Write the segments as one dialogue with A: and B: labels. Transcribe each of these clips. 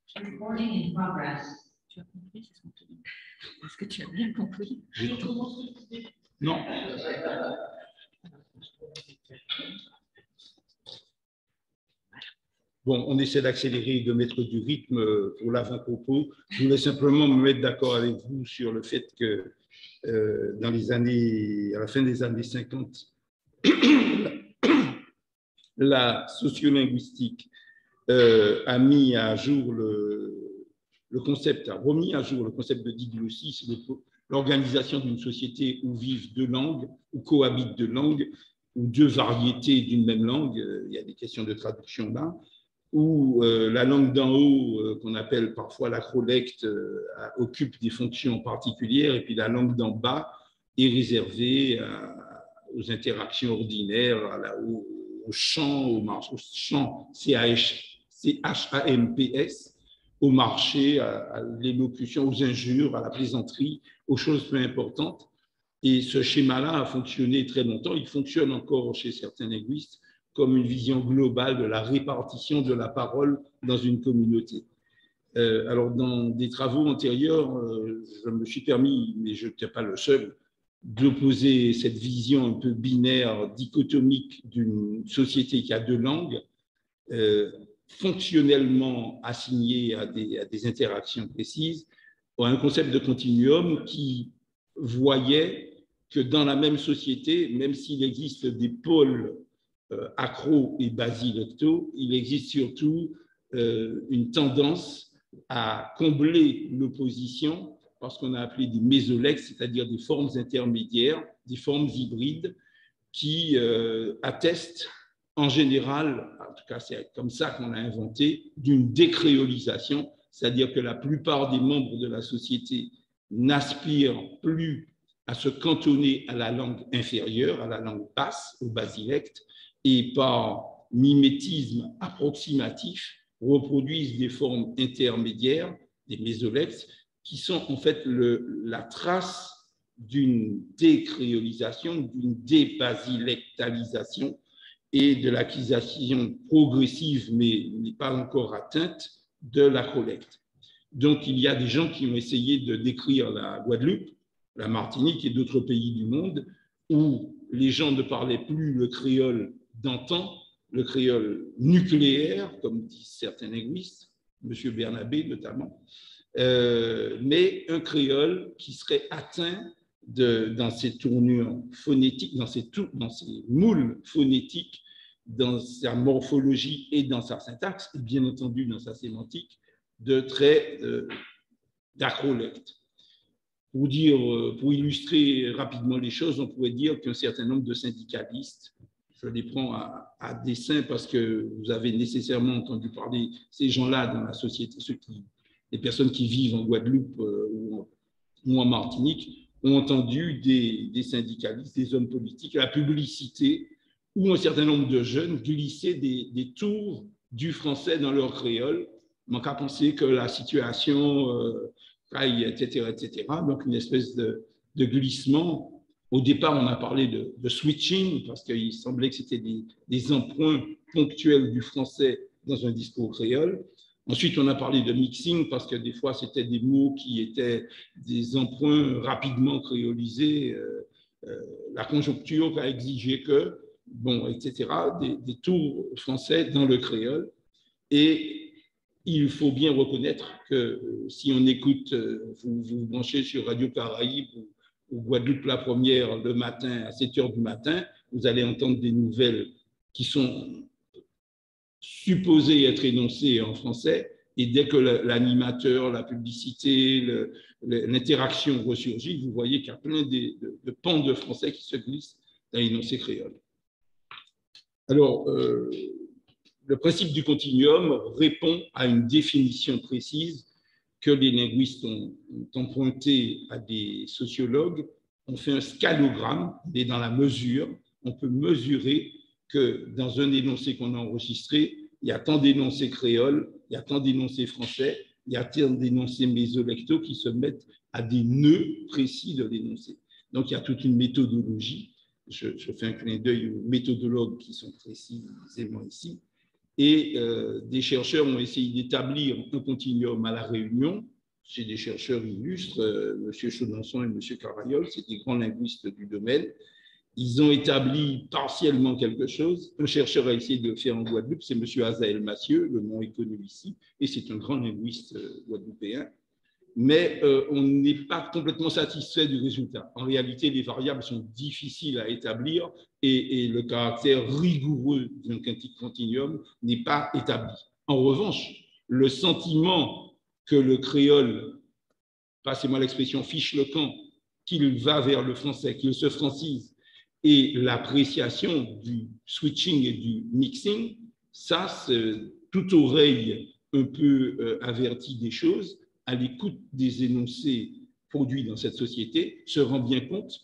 A: Recording in progress.
B: Tu as compris, c'est ce qu'on te dit. Est-ce que tu as bien compris?
C: Non. Bon, on essaie d'accélérer, de mettre du rythme pour l'avant-propos. Je voulais simplement me mettre d'accord avec vous sur le fait que dans les années, à la fin des années 50, la sociolinguistique a mis à jour le concept, a remis à jour le concept de diglossie, c'est l'organisation d'une société où vivent deux langues, où cohabitent deux langues, ou deux variétés d'une même langue. Il y a des questions de traduction là, où la langue d'en haut, qu'on appelle parfois l'acrolecte, occupe des fonctions particulières, et puis la langue d'en bas est réservée aux interactions ordinaires, au chant, au chant CHAMPS, au marché, à l'élocution, aux injures, à la plaisanterie, aux choses peu importantes. Et ce schéma-là a fonctionné très longtemps. Il fonctionne encore chez certains linguistes comme une vision globale de la répartition de la parole dans une communauté. Alors, dans des travaux antérieurs, je me suis permis, mais je n'étais pas le seul, d'opposer cette vision un peu binaire, dichotomique d'une société qui a deux langues, fonctionnellement assignées à des interactions précises, à un concept de continuum qui voyait que dans la même société, même s'il existe des pôles accro et basilectaux, il existe surtout une tendance à combler l'opposition par ce qu'on a appelé des mésolexes, c'est-à-dire des formes intermédiaires, des formes hybrides qui attestent en général, en tout cas c'est comme ça qu'on l'a inventé, d'une décréolisation, c'est-à-dire que la plupart des membres de la société n'aspirent plus à se cantonner à la langue inférieure, à la langue basse, au basilecte, et par mimétisme approximatif reproduisent des formes intermédiaires, des mésolexes, qui sont en fait la trace d'une décréolisation, d'une débasilectalisation et de l'acquisition progressive, mais n'est pas encore atteinte, de l'acrolecte. Donc, il y a des gens qui ont essayé de décrire la Guadeloupe, la Martinique et d'autres pays du monde où les gens ne parlaient plus le créole d'antan, le créole nucléaire, comme disent certains linguistes, M. Bernabé notamment, mais un créole qui serait atteint dans ses tournures phonétiques, dans ses moules phonétiques, dans sa morphologie et dans sa syntaxe, et bien entendu dans sa sémantique, de traits d'acrolecte. Pour illustrer rapidement les choses, on pourrait dire qu'un certain nombre de syndicalistes, je les prends à dessein parce que vous avez nécessairement entendu parler ces gens-là dans la société, les personnes qui vivent en Guadeloupe ou en Martinique, ont entendu des syndicalistes, des hommes politiques, la publicité, où un certain nombre de jeunes glissaient des tours du français dans leur créole, manque à penser que la situation, etc., etc. Donc, une espèce de glissement. Au départ, on a parlé de switching, parce qu'il semblait que c'était des emprunts ponctuels du français dans un discours créole. Ensuite, on a parlé de mixing, parce que des fois, c'était des mots qui étaient des emprunts rapidement créolisés. La conjoncture a exigé que, bon, etc., des tours français dans le créole. Et il faut bien reconnaître que si on écoute, vous vous branchez sur Radio Caraïbes ou Guadeloupe la première le matin à 7 h du matin, vous allez entendre des nouvelles qui sont supposées être énoncées en français, et dès que l'animateur, la publicité, l'interaction ressurgit, vous voyez qu'il y a plein de pans de français qui se glissent dans l'énoncé créole. Alors, le principe du continuum répond à une définition précise que les linguistes ont emprunté à des sociologues. On fait un scalogramme, et dans la mesure, on peut mesurer que dans un énoncé qu'on a enregistré, il y a tant d'énoncés créoles, il y a tant d'énoncés français, il y a tant d'énoncés mésolectaux qui se mettent à des nœuds précis de l'énoncé. Donc, il y a toute une méthodologie. Je fais un clin d'œil aux méthodologues qui sont précisément ici. Et des chercheurs ont essayé d'établir un continuum à La Réunion. C'est des chercheurs illustres, M. Chaudonçon et M. Carayol, c'est des grands linguistes du domaine. Ils ont établi partiellement quelque chose. Un chercheur a essayé de le faire en Guadeloupe, c'est M. Azaël Massieu, le nom est connu ici, et c'est un grand linguiste guadeloupéen. Mais on n'est pas complètement satisfait du résultat. En réalité, les variables sont difficiles à établir et le caractère rigoureux d'un continuum n'est pas établi. En revanche, le sentiment que le créole, passez-moi l'expression, fiche le camp, qu'il va vers le français, qu'il se francise, et l'appréciation du switching et du mixing, ça, c'est toute oreille un peu avertie des choses, à l'écoute des énoncés produits dans cette société, se rend bien compte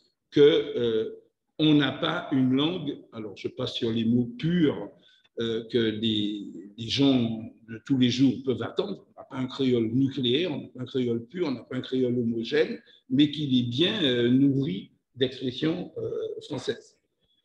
C: qu'on n'a pas une langue, alors je passe sur les mots purs que les gens de tous les jours peuvent attendre. On n'a pas un créole nucléaire, on n'a pas un créole pur, on n'a pas un créole homogène, mais qu'il est bien nourri d'expressions françaises.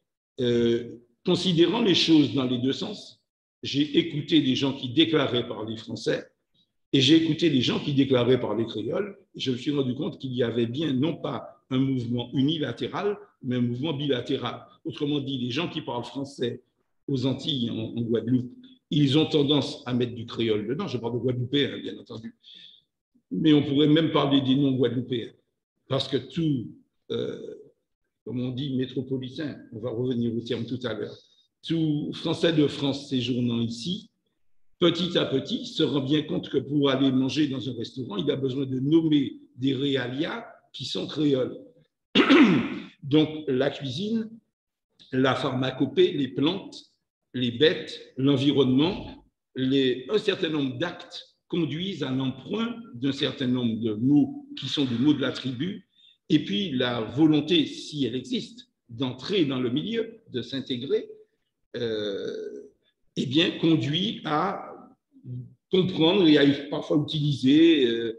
C: Considérant les choses dans les deux sens, j'ai écouté des gens qui déclaraient parler français et j'ai écouté des gens qui déclaraient parler créole. Et je me suis rendu compte qu'il y avait bien non pas un mouvement unilatéral, mais un mouvement bilatéral. Autrement dit, les gens qui parlent français aux Antilles, en Guadeloupe, ils ont tendance à mettre du créole dedans. Je parle de Guadeloupéens, bien entendu. Mais on pourrait même parler des non-Guadeloupéens. Parce que tout, comme on dit, métropolitain, on va revenir au terme tout à l'heure, tout Français de France séjournant ici, petit à petit, se rend bien compte que pour aller manger dans un restaurant, il a besoin de nommer des réalias qui sont créoles. Donc, la cuisine, la pharmacopée, les plantes, les bêtes, l'environnement, un certain nombre d'actes conduisent à l'emprunt d'un certain nombre de mots qui sont des mots de la tribu, et puis la volonté, si elle existe, d'entrer dans le milieu, de s'intégrer, eh bien, conduit à comprendre et à parfois utiliser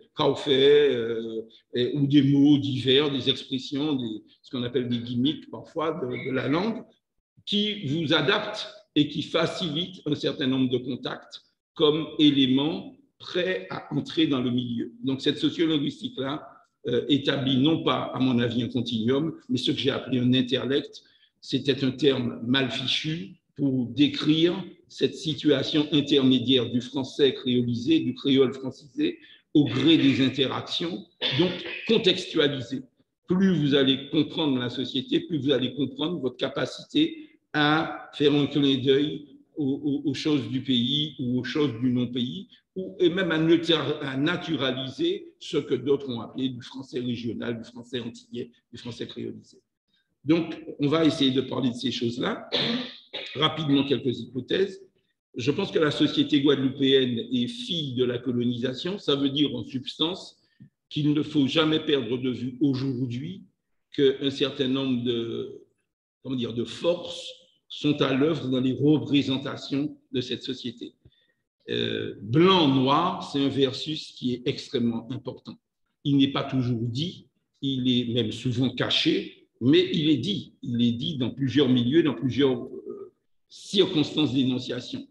C: ou des mots divers, des expressions, ce qu'on appelle des gimmicks parfois de la langue, qui vous adaptent et qui facilitent un certain nombre de contacts comme éléments prêts à entrer dans le milieu. Donc cette sociolinguistique-là établit non pas, à mon avis, un continuum, mais ce que j'ai appelé un interlecte. C'était un terme mal fichu pour décrire cette situation intermédiaire du français créolisé, du créole francisé, au gré des interactions, donc contextualisé. Plus vous allez comprendre la société, plus vous allez comprendre votre capacité à faire un clin d'œil aux choses du pays ou aux choses du non-pays, et même à naturaliser ce que d'autres ont appelé du français régional, du français antillais, du français créolisé. Donc, on va essayer de parler de ces choses-là. Rapidement, quelques hypothèses. Je pense que la société guadeloupéenne est fille de la colonisation. Ça veut dire en substance qu'il ne faut jamais perdre de vue aujourd'hui qu'un certain nombre de forces sont à l'œuvre dans les représentations de cette société. Blanc-noir, c'est un versus qui est extrêmement important. Il n'est pas toujours dit, il est même souvent caché, mais il est dit. Il est dit dans plusieurs milieux, dans plusieurs circonstances d'énonciation.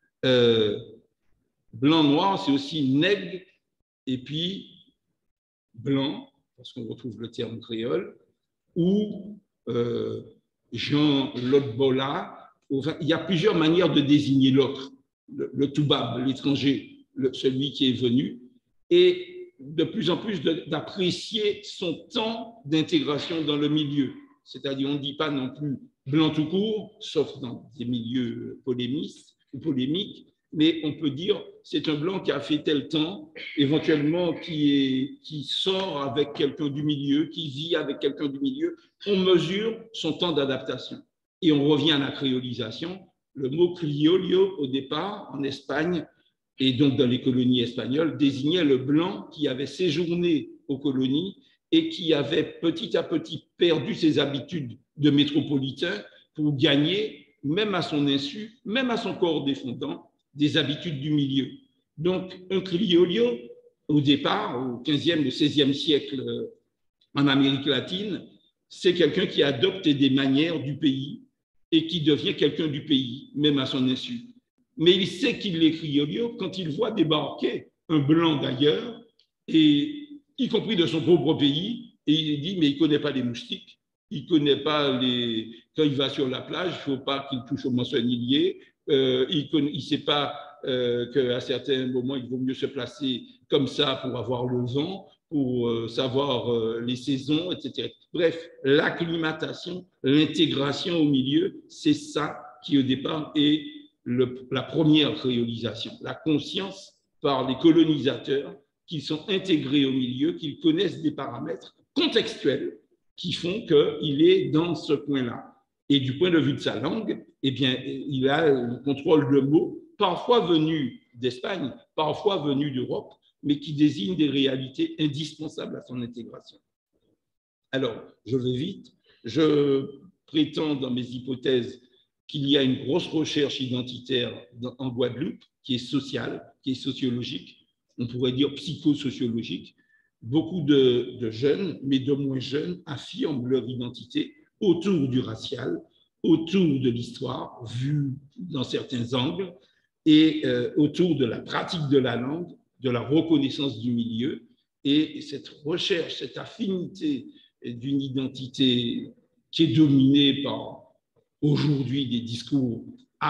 C: Blanc-noir, c'est aussi nègre et puis blanc, parce qu'on retrouve le terme créole, ou Jean Lotbola. Enfin, il y a plusieurs manières de désigner l'autre, le toubab, l'étranger, celui qui est venu, et de plus en plus d'apprécier son temps d'intégration dans le milieu. C'est-à-dire, on ne dit pas non plus blanc tout court, sauf dans des milieux polémistes ou polémiques, mais on peut dire c'est un blanc qui a fait tel temps, éventuellement qui sort avec quelqu'un du milieu, qui vit avec quelqu'un du milieu. On mesure son temps d'adaptation. Et on revient à la créolisation. Le mot criollo, au départ, en Espagne, et donc dans les colonies espagnoles, désignait le blanc qui avait séjourné aux colonies et qui avait petit à petit perdu ses habitudes de métropolitain pour gagner, même à son insu, même à son corps défendant, des habitudes du milieu. Donc, un criollo, au départ, au 15e, au 16e siècle en Amérique latine, c'est quelqu'un qui adopte des manières du pays et qui devient quelqu'un du pays, même à son insu. mais il sait qu'il est criollo quand il voit débarquer un blanc d'ailleurs, et y compris de son propre pays, et il dit, mais il ne connaît pas les moustiques, il ne connaît pas les... Quand il va sur la plage, il ne faut pas qu'il touche au mançonnier, il ne sait pas qu'à certains moments, il vaut mieux se placer comme ça pour avoir le vent, pour savoir les saisons, etc. Bref, l'acclimatation, l'intégration au milieu, c'est ça qui, au départ, est la première créolisation. La conscience par les colonisateurs qu'ils sont intégrés au milieu, qu'ils connaissent des paramètres contextuels qui font qu'il est dans ce coin-là. Et du point de vue de sa langue, eh bien, il a le contrôle de mots, parfois venus d'Espagne, parfois venus d'Europe, mais qui désignent des réalités indispensables à son intégration. Alors, je vais vite. Je prétends dans mes hypothèses qu'il y a une grosse recherche identitaire en Guadeloupe qui est sociale, qui est sociologique, on pourrait dire psychosociologique. Beaucoup de jeunes, mais de moins jeunes, affirment leur identité autour du racial, autour de l'histoire, vue dans certains angles, et autour de la pratique de la langue, de la reconnaissance du milieu, et cette recherche, cette affinité d'une identité qui est dominée par aujourd'hui des discours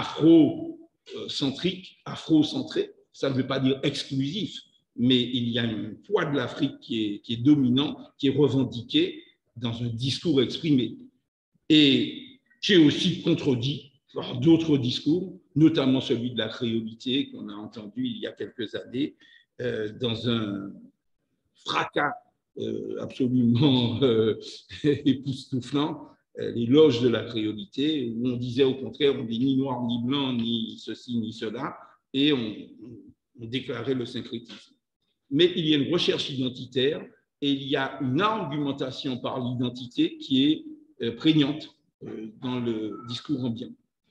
C: afro-centriques, afro-centrés. Ça ne veut pas dire exclusif, mais il y a un poids de l'Afrique qui est dominant, qui est revendiqué dans un discours exprimé et qui est aussi contredit par d'autres discours, notamment celui de la créolité qu'on a entendu il y a quelques années dans un fracas absolument époustouflant, l'éloge de la créolité, où on disait au contraire, on n'est ni noir, ni blanc, ni ceci, ni cela, et on déclarait le syncrétisme. Mais il y a une recherche identitaire et il y a une argumentation par l'identité qui est prégnante dans le discours ambiant.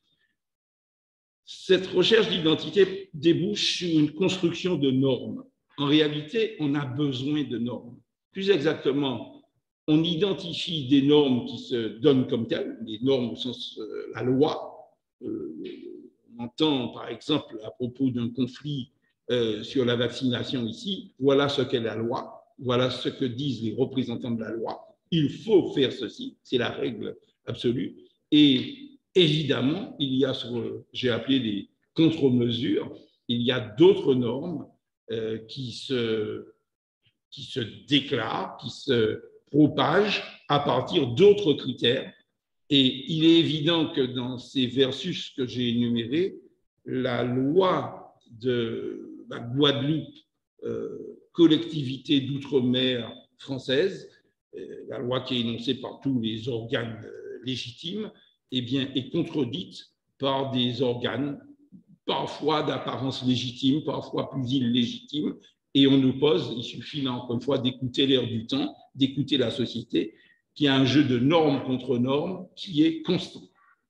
C: Cette recherche d'identité débouche sur une construction de normes. En réalité, on a besoin de normes. Plus exactement, on identifie des normes qui se donnent comme telles, des normes au sens la loi. On entend, par exemple, à propos d'un conflit sur la vaccination ici, voilà ce qu'est la loi, voilà ce que disent les représentants de la loi. Il faut faire ceci, c'est la règle absolue. Et évidemment, il y a ce que j'ai appelé des contre-mesures, il y a d'autres normes qui se déclarent, qui se propagent à partir d'autres critères. Et il est évident que dans ces versus que j'ai énumérés, la loi de la Guadeloupe, collectivité d'outre-mer française, la loi qui est énoncée par tous les organes légitimes, eh bien, est contredite par des organes parfois d'apparence légitime, parfois plus illégitime, et on nous pose, il suffit là encore une fois d'écouter l'air du temps, d'écouter la société, qui a un jeu de normes contre normes qui est constant,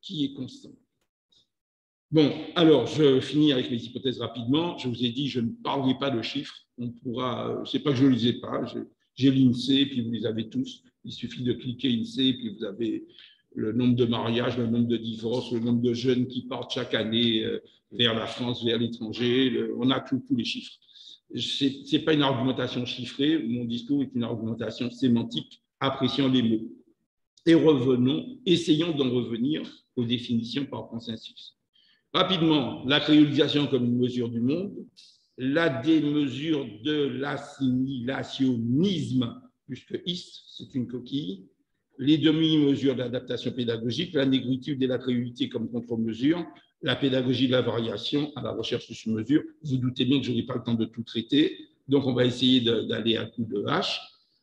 C: Bon, alors, je finis avec mes hypothèses rapidement. Je vous ai dit, je ne parlerai pas de chiffres. On pourra, c'est pas que je ne les ai pas, j'ai l'INSEE, puis vous les avez tous. Il suffit de cliquer INSEE, puis vous avez le nombre de mariages, le nombre de divorces, le nombre de jeunes qui partent chaque année vers la France, vers l'étranger. On a tous les chiffres. Ce n'est pas une argumentation chiffrée. Mon discours est une argumentation sémantique, appréciant les mots. Et essayons d'en revenir aux définitions par consensus. Rapidement, la créolisation comme une mesure du monde, la démesure de l'assimilationnisme, puisque ist, c'est une coquille, les demi-mesures d'adaptation pédagogique, la négritude et la créolité comme contre-mesure, la pédagogie de la variation à la recherche de sur-mesure. Vous doutez bien que je n'ai pas le temps de tout traiter, donc on va essayer d'aller à coup de hache.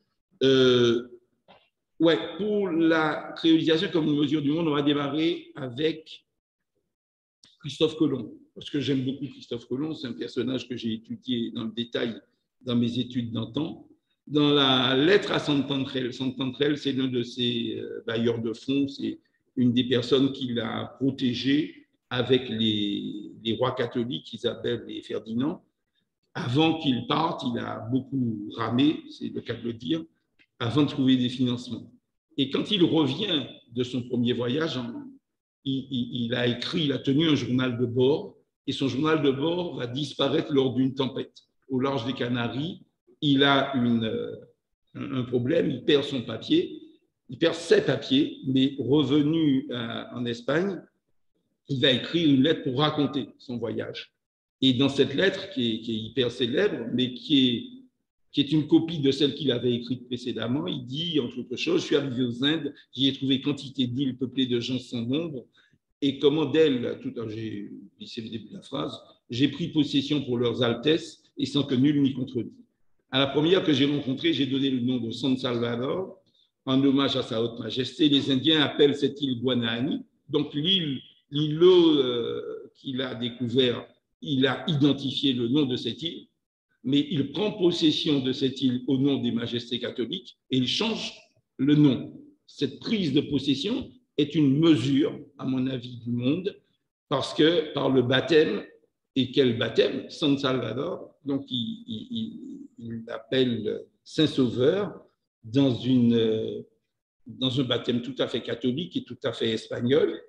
C: Pour la créolisation comme une mesure du monde, on va démarrer avec Christophe Colomb, parce que j'aime beaucoup Christophe Colomb, c'est un personnage que j'ai étudié dans le détail dans mes études d'antan. Dans la lettre à Santantrel, c'est l'un de ses bailleurs de fonds, c'est une des personnes qu'il a protégées avec les rois catholiques, Isabelle et Ferdinand. Avant qu'il parte, il a beaucoup ramé, c'est le cas de le dire, avant de trouver des financements. Et quand il revient de son premier voyage, il a tenu un journal de bord et son journal de bord va disparaître lors d'une tempête. Au large des Canaries, il a un problème, il perd son papier, il perd ses papiers, mais revenu en Espagne, il va écrire une lettre pour raconter son voyage. Et dans cette lettre, qui est hyper célèbre, mais qui est une copie de celle qu'il avait écrite précédemment, il dit, entre autres choses, « Je suis arrivé aux Indes, j'y ai trouvé quantité d'îles peuplées de gens sans nombre, et comment d'elles, tout à j'ai c'est le début de la phrase, j'ai pris possession pour leurs altesses et sans que nul m'y contredit. À la première que j'ai rencontrée, j'ai donné le nom de San Salvador, en hommage à sa haute majesté. Les Indiens appellent cette île Guanahani. Donc l'îlot qu'il a découvert, il a identifié le nom de cette île, mais il prend possession de cette île au nom des majestés catholiques et il change le nom. Cette prise de possession est une mesure, à mon avis, du monde, parce que par le baptême, et quel baptême? San Salvador, donc il l'appelle Saint-Sauveur dans un baptême tout à fait catholique et tout à fait espagnol.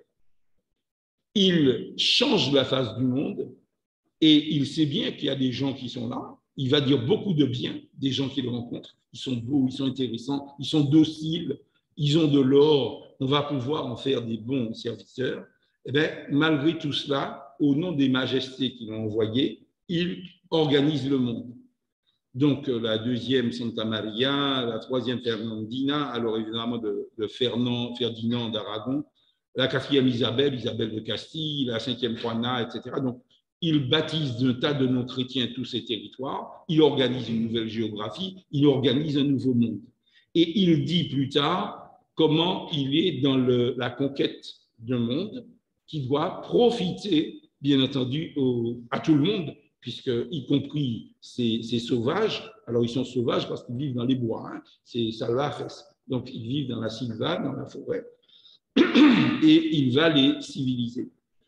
C: Il change la face du monde et il sait bien qu'il y a des gens qui sont là. Il va dire beaucoup de bien des gens qu'il rencontre. Ils sont beaux, ils sont intéressants, ils sont dociles, ils ont de l'or, on va pouvoir en faire des bons serviteurs. Eh bien, malgré tout cela, au nom des majestés qui l'ont envoyé, il organise le monde. Donc, la deuxième Santa Maria, la troisième Fernandina, alors évidemment de Ferdinand d'Aragon, la quatrième Isabelle de Castille, la cinquième Juana, etc. Donc, il baptise d'un tas de noms chrétiens tous ces territoires, il organise une nouvelle géographie, il organise un nouveau monde. Et il dit plus tard comment il est dans la conquête d'un monde qui doit profiter, bien entendu, à tout le monde, puisque, y compris ces sauvages, alors ils sont sauvages parce qu'ils vivent dans les bois, hein, c'est salvajes, donc ils vivent dans la selva, dans la forêt, et il va les civiliser.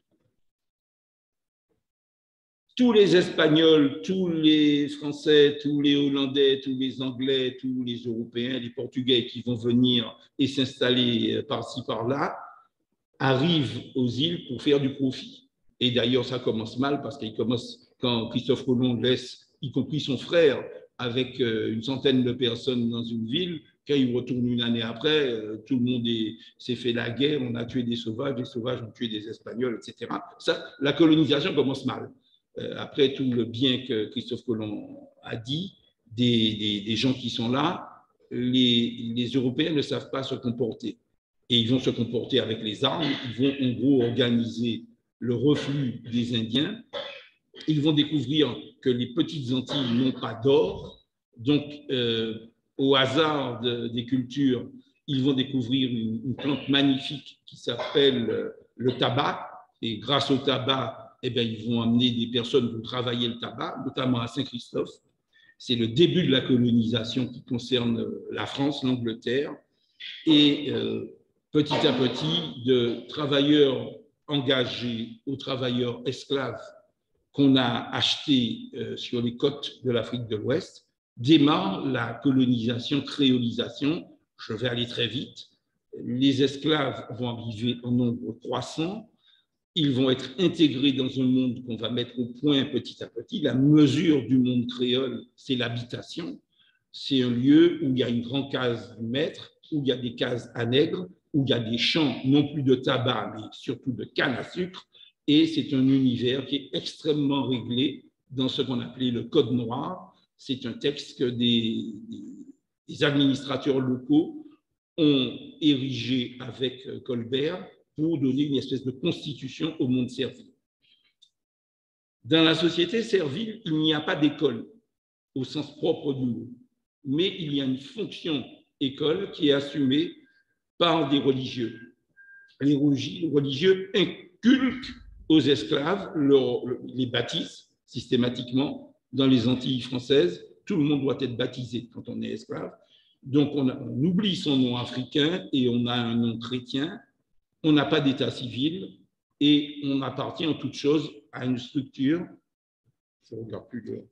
C: Tous les Espagnols, tous les Français, tous les Hollandais, tous les Anglais, tous les Européens, les Portugais qui vont venir et s'installer par-ci, par-là, arrivent aux îles pour faire du profit. Et d'ailleurs, ça commence mal parce qu'il commence quand Christophe Colomb laisse, y compris son frère, avec une centaine de personnes dans une ville. Quand il retourne une année après, tout le monde s'est fait la guerre, on a tué des sauvages ont tué des Espagnols, etc. Ça, la colonisation commence mal. Après tout le bien que Christophe Colomb a dit, des gens qui sont là, les Européens ne savent pas se comporter. Et ils vont se comporter avec les armes, ils vont en gros organiser le reflux des Indiens. Ils vont découvrir que les petites Antilles n'ont pas d'or, donc au hasard des cultures, ils vont découvrir une plante magnifique qui s'appelle le tabac, et grâce au tabac, eh bien, ils vont amener des personnes pour travailler le tabac, notamment à Saint-Christophe. C'est le début de la colonisation qui concerne la France, l'Angleterre, et petit à petit, de travailleurs engagés aux travailleurs esclaves qu'on a achetés sur les côtes de l'Afrique de l'Ouest, démarre la colonisation, créolisation. Je vais aller très vite. Les esclaves vont arriver en nombre croissant. Ils vont être intégrés dans un monde qu'on va mettre au point petit à petit. La mesure du monde créole, c'est l'habitation. C'est un lieu où il y a une grande case du maître, où il y a des cases à nègres, où il y a des champs, non plus de tabac, mais surtout de canne à sucre. Et c'est un univers qui est extrêmement réglé dans ce qu'on appelait le Code noir. C'est un texte que des administrateurs locaux ont érigé avec Colbert pour donner une espèce de constitution au monde servile. Dans la société servile, il n'y a pas d'école au sens propre du mot, mais il y a une fonction école qui est assumée par des religieux. Les religieux inculquent aux esclaves, les baptisent systématiquement. Dans les Antilles françaises, tout le monde doit être baptisé quand on est esclave. Donc on oublie son nom africain et on a un nom chrétien. On n'a pas d'état civil et on appartient en toute chose à une structure. Je ne regarde plus le.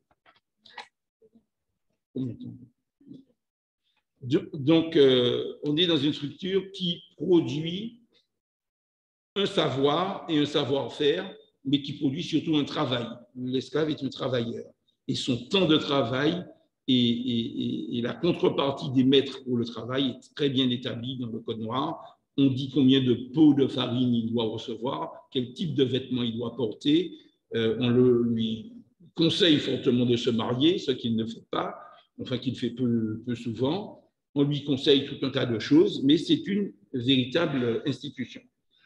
C: Donc, on est dans une structure qui produit un savoir et un savoir-faire mais qui produit surtout un travail. L'esclave est un travailleur. Et son temps de travail et la contrepartie des maîtres pour le travail est très bien établie dans le Code noir. On dit combien de pots de farine il doit recevoir, quel type de vêtements il doit porter. On lui conseille fortement de se marier, ce qu'il ne fait pas, enfin qu'il fait peu souvent. On lui conseille tout un tas de choses, mais c'est une véritable institution.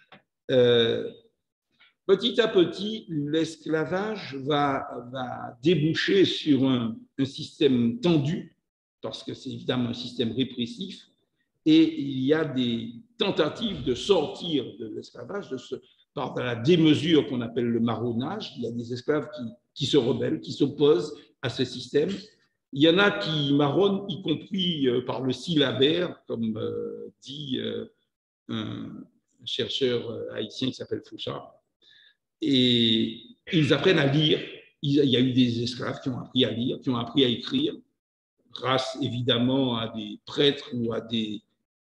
C: Petit à petit, l'esclavage va déboucher sur un système tendu, parce que c'est évidemment un système répressif, et il y a des tentatives de sortir de l'esclavage par la démesure qu'on appelle le marronnage. Il y a des esclaves qui se rebellent, qui s'opposent à ce système. Il y en a qui marronnent, y compris par le syllabaire, comme dit un chercheur haïtien qui s'appelle Fouchard. Et ils apprennent à lire. Il y a eu des esclaves qui ont appris à lire, qui ont appris à écrire, grâce évidemment à des prêtres ou à des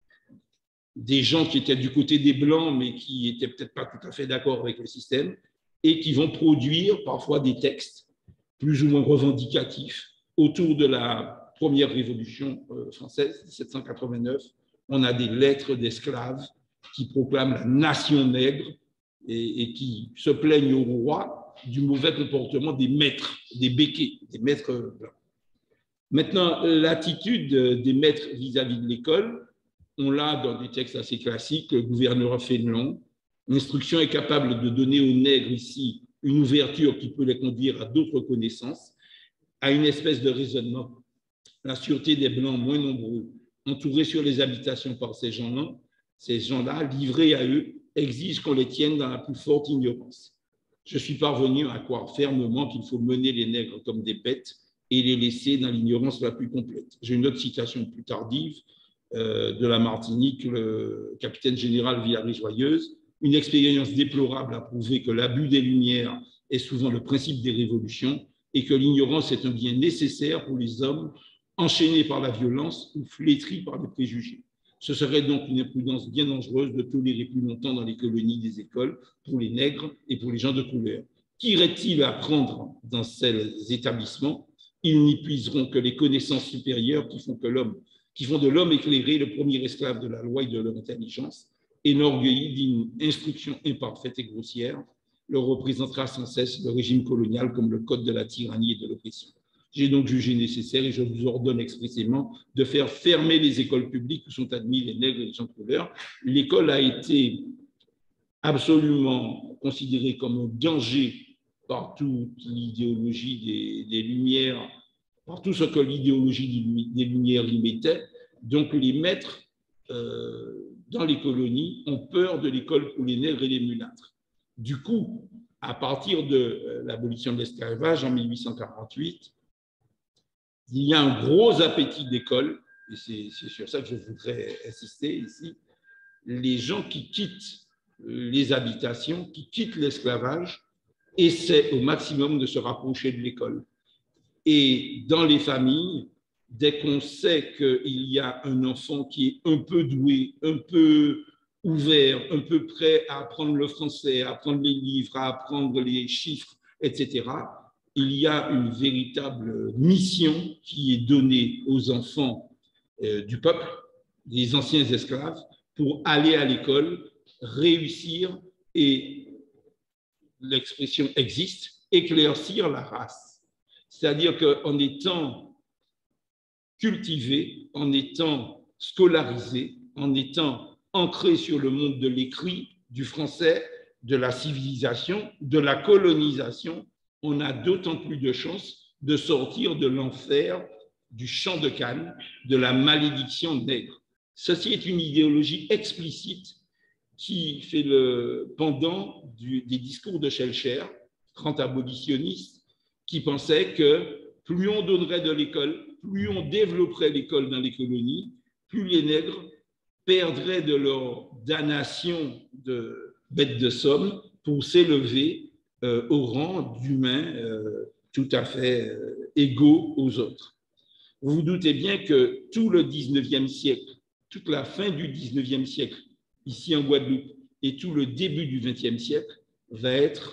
C: gens qui étaient du côté des Blancs, mais qui n'étaient peut-être pas tout à fait d'accord avec le système, et qui vont produire parfois des textes plus ou moins revendicatifs. Autour de la première révolution française, 1789, on a des lettres d'esclaves qui proclament la nation nègre et qui se plaignent au roi du mauvais comportement des maîtres, des béquets, des maîtres blancs. Maintenant, l'attitude des maîtres vis-à-vis de l'école, on l'a dans des textes assez classiques, le gouverneur Fénelon. L'instruction est capable de donner aux nègres ici une ouverture qui peut les conduire à d'autres connaissances, à une espèce de raisonnement. La sûreté des Blancs moins nombreux, entourés sur les habitations par ces gens-là, livrés à eux, exigent qu'on les tienne dans la plus forte ignorance. Je suis parvenu à croire fermement qu'il faut mener les nègres comme des bêtes et les laisser dans l'ignorance la plus complète. J'ai une autre citation plus tardive de la Martinique, le capitaine général Villary-Joyeuse. Une expérience déplorable a prouvé que l'abus des Lumières est souvent le principe des révolutions et que l'ignorance est un bien nécessaire pour les hommes enchaînés par la violence ou flétris par les préjugés. Ce serait donc une imprudence bien dangereuse de tolérer plus longtemps dans les colonies des écoles pour les nègres et pour les gens de couleur. Qu'irait-il apprendre dans ces établissements? Ils n'y puiseront que les connaissances supérieures qui font de l'homme éclairé le premier esclave de la loi et de leur intelligence, enorgueilli d'une instruction imparfaite et grossière, leur représentera sans cesse le régime colonial comme le code de la tyrannie et de l'oppression. J'ai donc jugé nécessaire, et je vous ordonne expressément, de faire fermer les écoles publiques où sont admis les nègres et les gens de couleur. L'école a été absolument considérée comme un danger par toute l'idéologie des Lumières, par tout ce que l'idéologie des Lumières y mettait. Donc les maîtres dans les colonies ont peur de l'école pour les nègres et les mulâtres. Du coup, à partir de l'abolition de l'esclavage en 1848, il y a un gros appétit d'école, et c'est sur ça que je voudrais insister ici. Les gens qui quittent les habitations, qui quittent l'esclavage, essaient au maximum de se rapprocher de l'école. Et dans les familles, dès qu'on sait qu'il y a un enfant qui est un peu doué, un peu ouvert, un peu prêt à apprendre le français, à apprendre les livres, à apprendre les chiffres, etc., il y a une véritable mission qui est donnée aux enfants du peuple, des anciens esclaves, pour aller à l'école, réussir, et l'expression existe, éclaircir la race. C'est-à-dire qu'en étant cultivé, en étant scolarisé, en étant ancré sur le monde de l'écrit, du français, de la civilisation, de la colonisation, on a d'autant plus de chances de sortir de l'enfer, du champ de Cannes, de la malédiction nègre. Ceci est une idéologie explicite qui fait le pendant des discours de Schellcher, grand abolitionniste, qui pensait que plus on donnerait de l'école, plus on développerait l'école dans les colonies, plus les nègres perdraient de leur damnation de bêtes de somme pour s'élever au rang d'humains tout à fait égaux aux autres. Vous vous doutez bien que tout le 19e siècle, toute la fin du 19e siècle, ici en Guadeloupe, et tout le début du 20e siècle, va être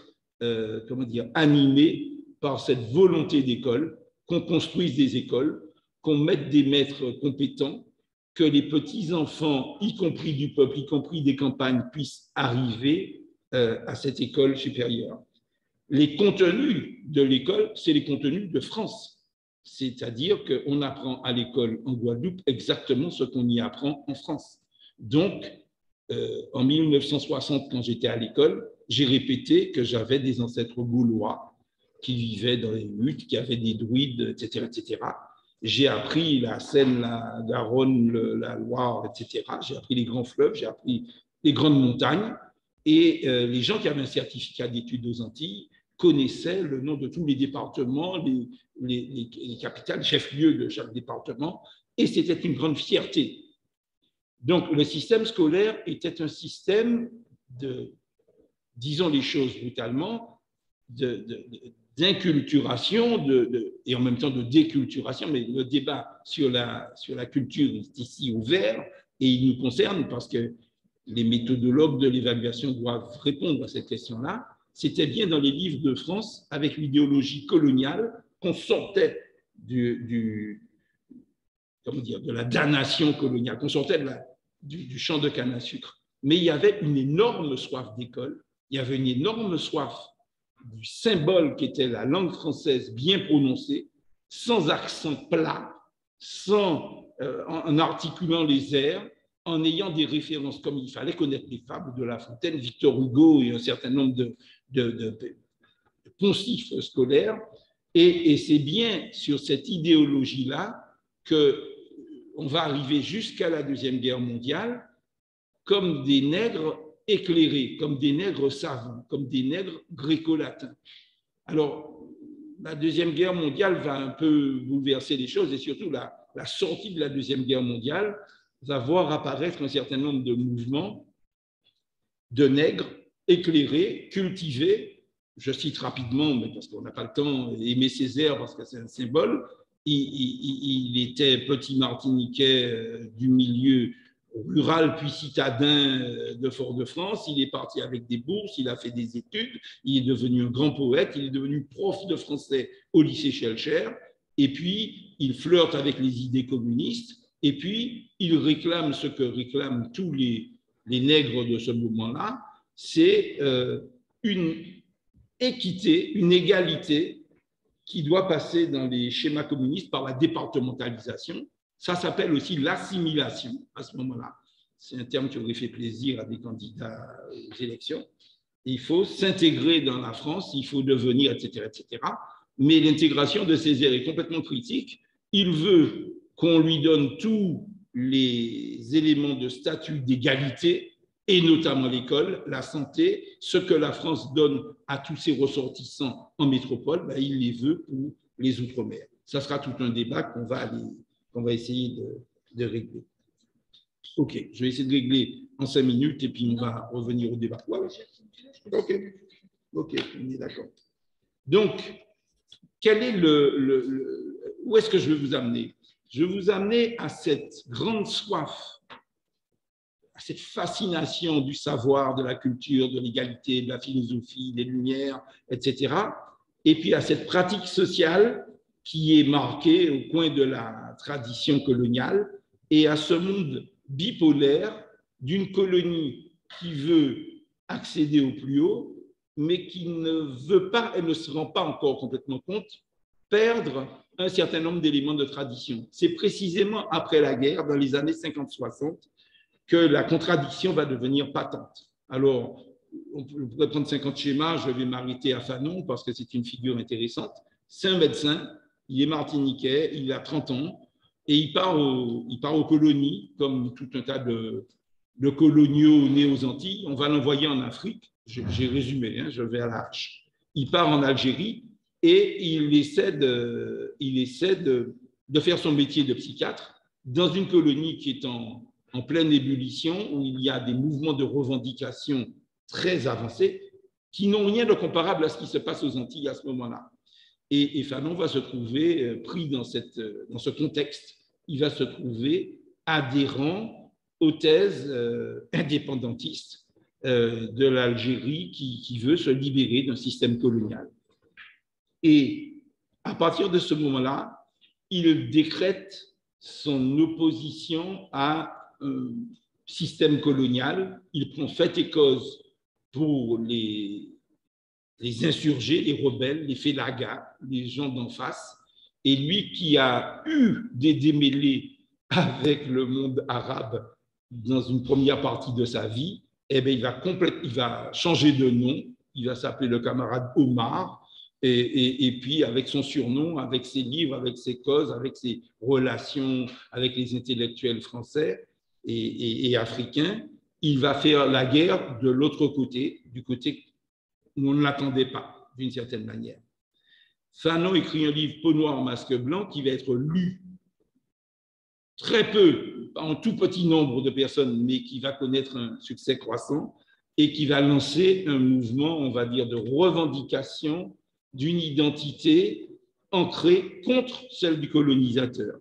C: comment dire, animé par cette volonté d'école, qu'on construise des écoles, qu'on mette des maîtres compétents, que les petits-enfants, y compris du peuple, y compris des campagnes, puissent arriver à cette école supérieure. Les contenus de l'école, c'est les contenus de France. C'est-à-dire qu'on apprend à l'école en Guadeloupe exactement ce qu'on y apprend en France. Donc, en 1960, quand j'étais à l'école, j'ai répété que j'avais des ancêtres gaulois qui vivaient dans les huttes, qui avaient des druides, etc., etc. J'ai appris la Seine, la Garonne, la Loire, etc. J'ai appris les grands fleuves, j'ai appris les grandes montagnes. Et les gens qui avaient un certificat d'études aux Antilles connaissaient le nom de tous les départements, les capitales, les chefs-lieux de chaque département. Et c'était une grande fierté. Donc, le système scolaire était un système de, disons les choses brutalement, d'inculturation et en même temps de déculturation, mais le débat sur la culture est ici ouvert et il nous concerne parce que les méthodologues de l'évaluation doivent répondre à cette question-là. C'était bien dans les livres de France, avec l'idéologie coloniale, qu'on sortait de la damnation coloniale, qu'on sortait du champ de canne à sucre. Mais il y avait une énorme soif d'école, il y avait une énorme soif du symbole qui était la langue française bien prononcée, sans accent plat, en articulant les airs, en ayant des références comme il fallait connaître les fables de La Fontaine, Victor Hugo et un certain nombre de poncifs scolaires. Et c'est bien sur cette idéologie-là qu'on va arriver jusqu'à la Deuxième Guerre mondiale comme des nègres éclairés, comme des nègres savants, comme des nègres gréco-latins. Alors, la Deuxième Guerre mondiale va un peu bouleverser les choses et surtout la sortie de la Deuxième Guerre mondiale va voir apparaître un certain nombre de mouvements de nègres éclairés, cultivés. Je cite rapidement, mais parce qu'on n'a pas le temps, Aimé Césaire, parce que c'est un symbole. Il était petit Martiniquais du milieu rural puis citadin de Fort-de-France. Il est parti avec des bourses, il a fait des études, il est devenu un grand poète, il est devenu prof de français au lycée Schellcher, et puis il flirte avec les idées communistes, et puis il réclame ce que réclament tous les nègres de ce moment-là, c'est une équité, une égalité qui doit passer dans les schémas communistes par la départementalisation. Ça s'appelle aussi l'assimilation à ce moment-là. C'est un terme qui aurait fait plaisir à des candidats aux élections. Il faut s'intégrer dans la France, il faut devenir, etc., etc. Mais l'intégration de Césaire est complètement critique. Il veut qu'on lui donne tous les éléments de statut d'égalité, et notamment l'école, la santé, ce que la France donne à tous ses ressortissants en métropole, ben, il les veut pour les Outre-mer. Ça sera tout un débat qu'on va essayer de régler. OK, je vais essayer de régler en 5 minutes et puis on va revenir au débat. Ouais. OK, on est d'accord. Donc, quel est où est-ce que je vais vous amener? Je vais vous amener à cette grande soif, à cette fascination du savoir, de la culture, de l'égalité, de la philosophie, des Lumières, etc. Et puis à cette pratique sociale qui est marquée au coin de la tradition coloniale et à ce monde bipolaire d'une colonie qui veut accéder au plus haut, mais qui ne veut pas, elle ne se rend pas encore complètement compte, perdre un certain nombre d'éléments de tradition. C'est précisément après la guerre, dans les années 50-60, que la contradiction va devenir patente. Alors, on pourrait prendre 50 schémas, je vais m'arrêter à Fanon parce que c'est une figure intéressante. C'est un médecin, il est martiniquais, il a 30 ans, et il part aux colonies, comme tout un tas de coloniaux nés aux Antilles. On va l'envoyer en Afrique, j'ai résumé, hein, je vais à la hache. Il part en Algérie et il essaie de faire son métier de psychiatre dans une colonie qui est en pleine ébullition, où il y a des mouvements de revendication très avancés qui n'ont rien de comparable à ce qui se passe aux Antilles à ce moment-là. Et Fanon va se trouver pris dans ce contexte. Il va se trouver adhérent aux thèses indépendantistes de l'Algérie qui veut se libérer d'un système colonial. Et à partir de ce moment-là, il décrète son opposition à un système colonial. Il prend fait et cause pour les insurgés, les rebelles, les félagas, les gens d'en face. Et lui qui a eu des démêlés avec le monde arabe dans une première partie de sa vie, eh bien, il va changer de nom, il va s'appeler le camarade Omar, et puis avec son surnom, avec ses livres, avec ses causes, avec ses relations avec les intellectuels français et africains, il va faire la guerre de l'autre côté, du côté où on ne l'attendait pas, d'une certaine manière. Fanon écrit un livre, Peau noire en masque blanc, qui va être lu très peu, en tout petit nombre de personnes, mais qui va connaître un succès croissant et qui va lancer un mouvement, on va dire, de revendication d'une identité ancrée contre celle du colonisateur.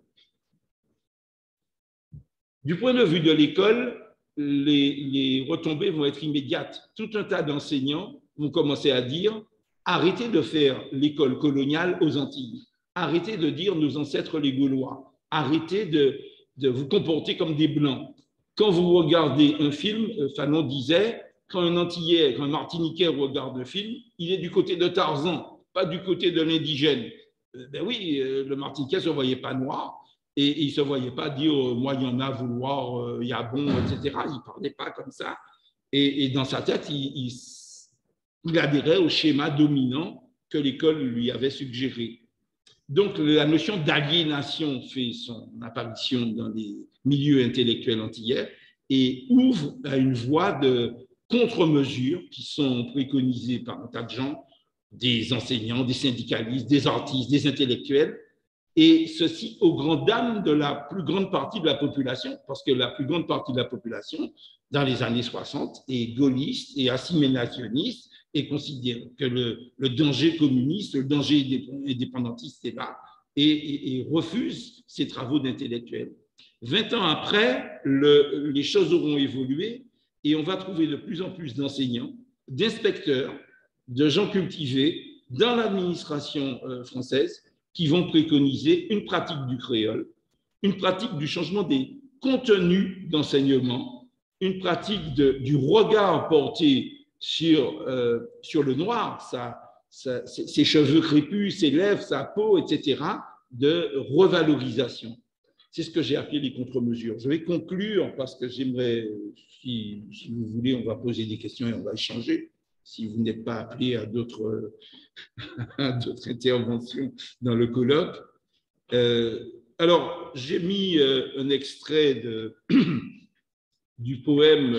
C: Du point de vue de l'école, les retombées vont être immédiates. Tout un tas d'enseignants vont commencer à dire « Arrêtez de faire l'école coloniale aux Antilles. Arrêtez de dire nos ancêtres les Gaulois. Arrêtez de vous comporter comme des Blancs. » Quand vous regardez un film, Fanon disait, quand un Antillais, quand un Martiniquais regarde un film, il est du côté de Tarzan, pas du côté de l'indigène. Ben oui, le Martiniquais ne se voyait pas noir et il ne se voyait pas dire moi, il y en a à vouloir, il y a bon, etc. Il ne parlait pas comme ça. Et dans sa tête, il adhérait au schéma dominant que l'école lui avait suggéré. Donc, la notion d'aliénation fait son apparition dans les milieux intellectuels antillais et ouvre à une voie de contre-mesures qui sont préconisées par un tas de gens, des enseignants, des syndicalistes, des artistes, des intellectuels, et ceci au grand dam de la plus grande partie de la population, parce que la plus grande partie de la population, dans les années 60, est gaulliste et assimilationniste et considère que le danger communiste, le danger indépendantiste est là et refuse ces travaux d'intellectuels. 20 ans après, les choses auront évolué et on va trouver de plus en plus d'enseignants, d'inspecteurs, de gens cultivés dans l'administration française qui vont préconiser une pratique du créole, une pratique du changement des contenus d'enseignement, une pratique du regard porté sur le noir, ses cheveux crépus, ses lèvres, sa peau, etc., de revalorisation. C'est ce que j'ai appelé les contre-mesures. Je vais conclure parce que j'aimerais, si vous voulez, on va poser des questions et on va échanger, si vous n'êtes pas appelé à d'autres interventions dans le colloque. Alors, j'ai mis un extrait du poème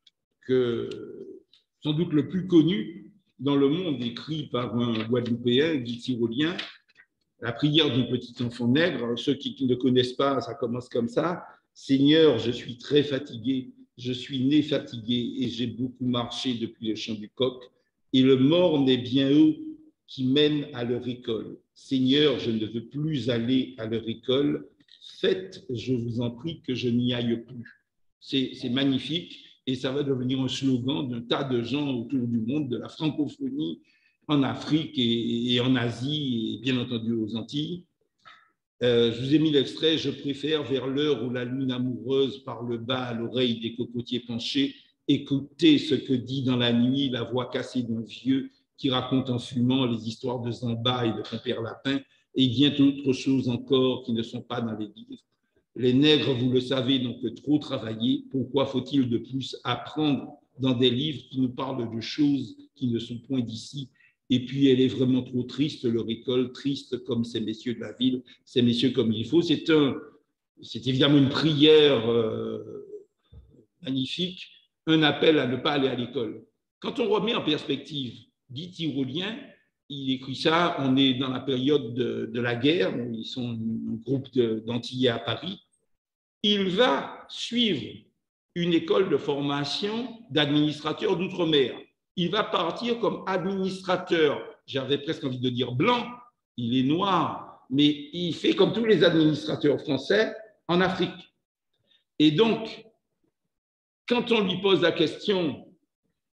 C: sans doute le plus connu dans le monde, écrit par un Guadeloupéen, Guy Tyrolien, La prière d'un petit enfant nègre. Ceux qui ne connaissent pas, ça commence comme ça. Seigneur, je suis très fatigué, je suis né fatigué et j'ai beaucoup marché depuis le champ du coq. Et le morne est bien eux qui mènent à leur école. Seigneur, je ne veux plus aller à leur école. Faites, je vous en prie, que je n'y aille plus. C'est magnifique et ça va devenir un slogan d'un tas de gens autour du monde, de la francophonie, en Afrique et en Asie et bien entendu aux Antilles. Je vous ai mis l'extrait. Je préfère vers l'heure où la lune amoureuse parle bas à l'oreille des cocotiers penchés, écouter ce que dit dans la nuit la voix cassée d'un vieux qui raconte en fumant les histoires de Zamba et de Compère Lapin et bien d'autres choses encore qui ne sont pas dans les livres. Les nègres, vous le savez, n'ont que trop travaillé. Pourquoi faut-il de plus apprendre dans des livres qui nous parlent de choses qui ne sont point d'ici? Et puis, elle est vraiment trop triste, leur école, triste comme ces messieurs de la ville, ces messieurs comme il faut. C'est évidemment une prière magnifique, un appel à ne pas aller à l'école. Quand on remet en perspective Guy Tyrolien, il écrit ça, on est dans la période de la guerre, ils sont un groupe d'Antillais à Paris. Il va suivre une école de formation d'administrateurs d'outre-mer. Il va partir comme administrateur, j'avais presque envie de dire blanc, il est noir, mais il fait comme tous les administrateurs français en Afrique. Et donc, quand on lui pose la question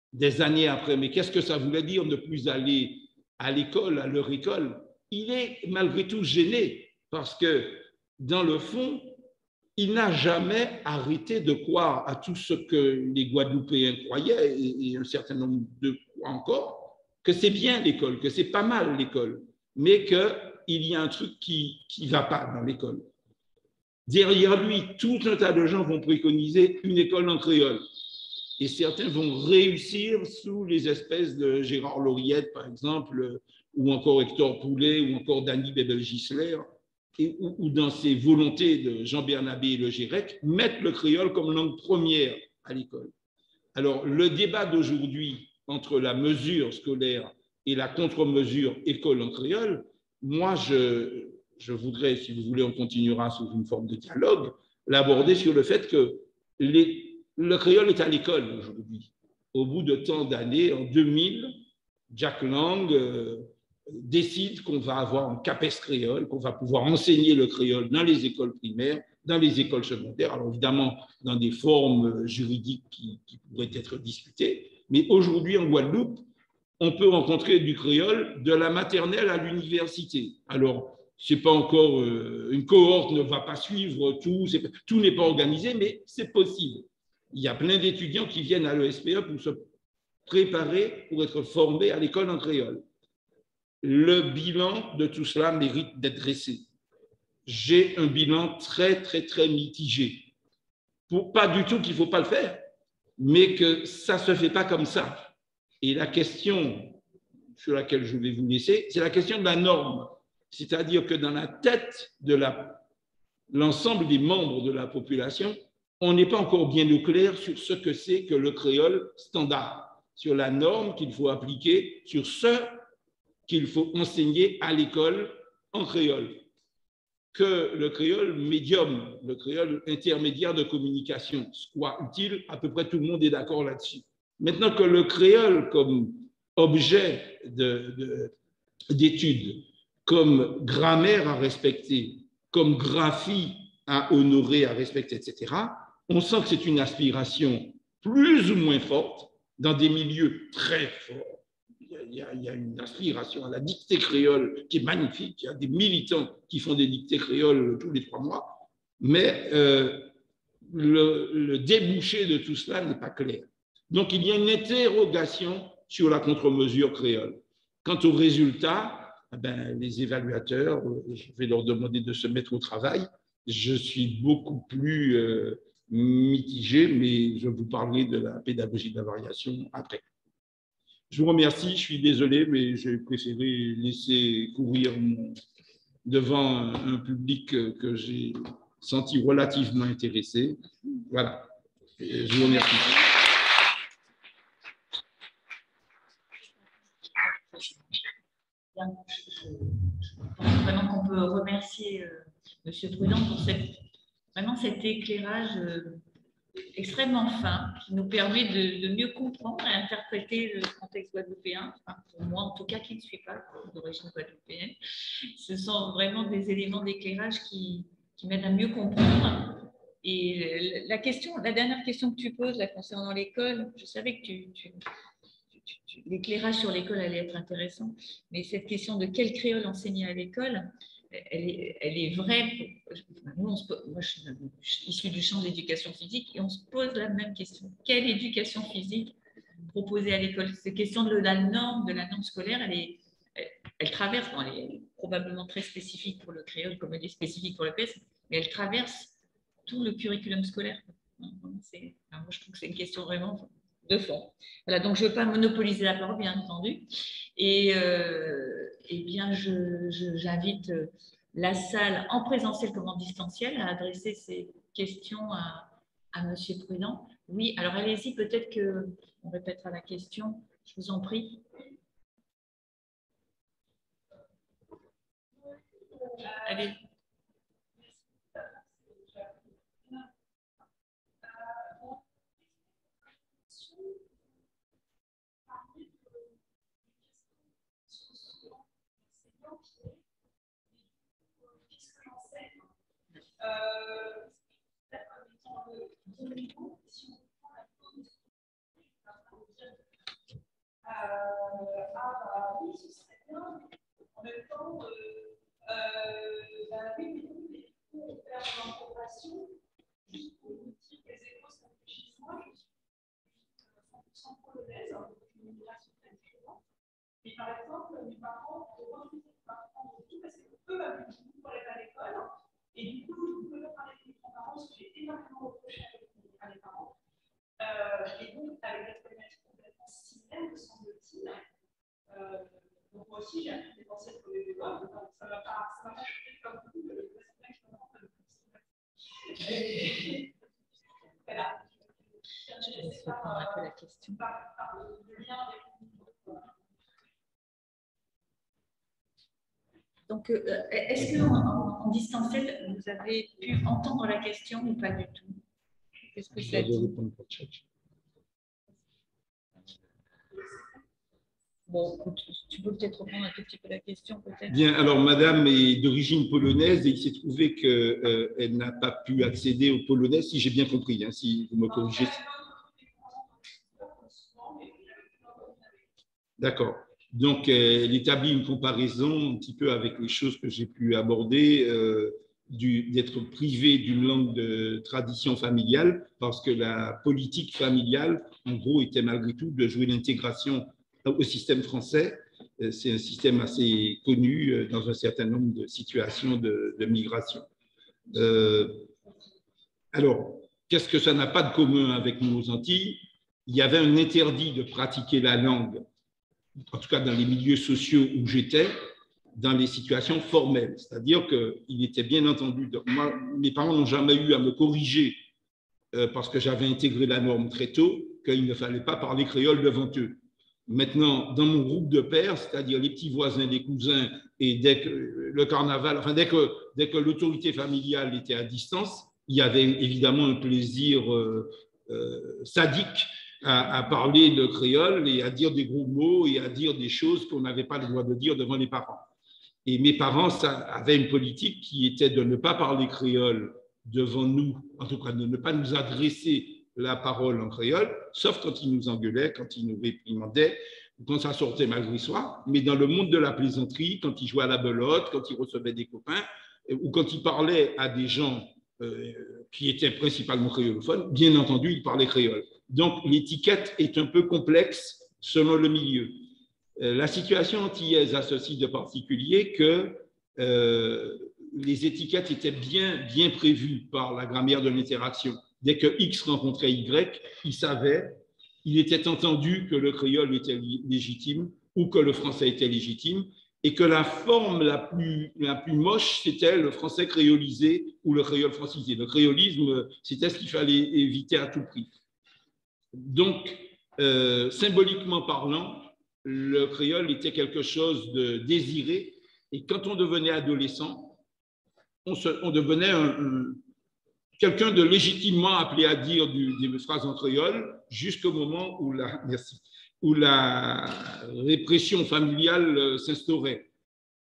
C: des années après, mais qu'est-ce que ça voulait dire ne plus aller à l'école, à leur école? Il est malgré tout gêné parce que, dans le fond, il n'a jamais arrêté de croire à tout ce que les Guadeloupéens croyaient, et un certain nombre de croient encore, que c'est bien l'école, que c'est pas mal l'école, mais qu'il y a un truc qui ne va pas dans l'école. Derrière lui, tout un tas de gens vont préconiser une école en créole. Et certains vont réussir sous les espèces de Gérard Lauriette, par exemple, ou encore Hector Poulet, ou encore Danny Bebel-Gisler, ou dans ses volontés de Jean Bernabé et Le Gérec, mettre le créole comme langue première à l'école. Alors, le débat d'aujourd'hui entre la mesure scolaire et la contre-mesure école en créole, moi, je voudrais, si vous voulez, on continuera sous une forme de dialogue, l'aborder sur le fait que le créole est à l'école aujourd'hui. Au bout de tant d'années, en 2000, Jack Lang décide qu'on va avoir un CAPES créole, qu'on va pouvoir enseigner le créole dans les écoles primaires, dans les écoles secondaires, alors évidemment dans des formes juridiques qui pourraient être discutées, mais aujourd'hui en Guadeloupe, on peut rencontrer du créole de la maternelle à l'université. Alors, c'est pas encore, une cohorte ne va pas suivre tout n'est pas organisé, mais c'est possible. Il y a plein d'étudiants qui viennent à l'ESPE pour se préparer, pour être formés à l'école en créole. Le bilan de tout cela mérite d'être dressé. J'ai un bilan très, très, très mitigé. Pas du tout qu'il ne faut pas le faire, mais que ça ne se fait pas comme ça. Et la question sur laquelle je vais vous laisser, c'est la question de la norme. C'est-à-dire que dans la tête de l'ensemble des membres de la population, on n'est pas encore bien au clair sur ce que c'est que le créole standard, sur la norme qu'il faut appliquer, sur ce qu'il faut enseigner à l'école en créole. Que le créole médium, le créole intermédiaire de communication soit utile, à peu près tout le monde est d'accord là-dessus. Maintenant que le créole comme objet d'étude, comme grammaire à respecter, comme graphie à honorer, à respecter, etc., on sent que c'est une aspiration plus ou moins forte dans des milieux très forts. Il y a une aspiration à la dictée créole qui est magnifique. Il y a des militants qui font des dictées créoles tous les 3 mois. Mais le débouché de tout cela n'est pas clair. Donc, il y a une interrogation sur la contre-mesure créole. Quant aux résultats, les évaluateurs, je vais leur demander de se mettre au travail. Je suis beaucoup plus mitigé, mais je vous parlerai de la pédagogie de la variation après. Je vous remercie, je suis désolé, mais j'ai préféré laisser courir devant un public que j'ai senti relativement intéressé. Voilà, je vous remercie.
B: Je pense vraiment qu'on peut remercier M. Prudent pour vraiment cet éclirage extrêmement fin qui nous permet de mieux comprendre et interpréter le contexte guadeloupéen. Enfin, pour moi, en tout cas, qui ne suis pas d'origine guadeloupéenne. Ce sont vraiment des éléments d'éclairage qui m'aident à mieux comprendre. Et la dernière question que tu poses là, concernant l'école, je savais que l'éclairage sur l'école allait être intéressant, mais cette question de quel créole enseigner à l'école, elle est vraie. Nous, moi, je suis issue du champ de l'éducation physique et on se pose la même question. Quelle éducation physique proposer à l'école? Cette question de la norme scolaire, elle traverse, bon, elle est probablement très spécifique pour le créole comme elle est spécifique pour le PS, mais elle traverse tout le curriculum scolaire. Moi, je trouve que c'est une question vraiment de fond. Voilà, donc je ne veux pas monopoliser la parole, bien entendu. Et bien, j'invite la salle en présentiel comme en distanciel à adresser ces questions à M. Prudent. Oui, alors allez-y, peut-être qu'on répétera la question. Je vous en prie. Allez.
A: l'information, juste pour vous dire que les échos sont chez moi, je suis 100% polonaise, une immigration très différente. Et par exemple, mes parents ont refusé de m'apprendre tout parce qu'eux avaient beaucoup de problèmes à l'école. Et du coup, je ne pouvais pas parler avec mes parents, parce que j'ai énormément reproché à mes parents. Et donc, avec des problématiques complètement similaires, me semble-t-il. Donc, moi aussi, j'ai appris des pensées pour les débats. Donc, ça ne m'a pas choqué comme vous, le personnage que je me rends compte. Voilà.
B: Je vais reprendre un peu la question.
A: Par le lien avec
B: Donc, est-ce qu'en distanciel, vous avez pu entendre la question ou pas du tout? Qu'est-ce que ça dit? Bon, écoute, tu peux peut-être reprendre un tout petit peu la question, peut-être.
C: Bien, alors madame est d'origine polonaise et il s'est trouvé qu'elle n'a pas pu accéder au polonais, si j'ai bien compris, hein, si vous me corrigez. D'accord. Donc, elle établit une comparaison un petit peu avec les choses que j'ai pu aborder, d'être privé d'une langue de tradition familiale, parce que la politique familiale, en gros, était malgré tout de jouer l'intégration au système français. C'est un système assez connu dans un certain nombre de situations de migration. Alors, qu'est-ce que ça n'a pas de commun avec nous aux Antilles? Il y avait un interdit de pratiquer la langue, en tout cas dans les milieux sociaux où j'étais, dans les situations formelles. C'est-à-dire qu'il était bien entendu, moi, mes parents n'ont jamais eu à me corriger parce que j'avais intégré la norme très tôt, qu'il ne fallait pas parler créole devant eux. Maintenant, dans mon groupe de pères, c'est-à-dire les petits voisins, les cousins, et dès que le carnaval, enfin dès que l'autorité familiale était à distance, il y avait évidemment un plaisir sadique à parler le créole et à dire des gros mots et à dire des choses qu'on n'avait pas le droit de dire devant les parents. Et mes parents avaient une politique qui était de ne pas parler créole devant nous, en tout cas de ne pas nous adresser la parole en créole, sauf quand ils nous engueulaient, quand ils nous réprimandaient, quand ça sortait malgré soi. Mais dans le monde de la plaisanterie, quand ils jouaient à la belote, quand ils recevaient des copains, ou quand ils parlaient à des gens qui étaient principalement créolophones, bien entendu, ils parlaient créole. Donc, l'étiquette est un peu complexe selon le milieu. La situation antillaise a ceci de particulier que les étiquettes étaient bien prévues par la grammaire de l'interaction. Dès que X rencontrait Y, il était entendu que le créole était légitime ou que le français était légitime et que la forme la plus moche, c'était le français créolisé ou le créole francisé. Le créolisme, c'était ce qu'il fallait éviter à tout prix. Donc, symboliquement parlant, le créole était quelque chose de désiré et quand on devenait adolescent, on devenait quelqu'un de légitimement appelé à dire des phrases en créole jusqu'au moment où la répression familiale s'instaurait.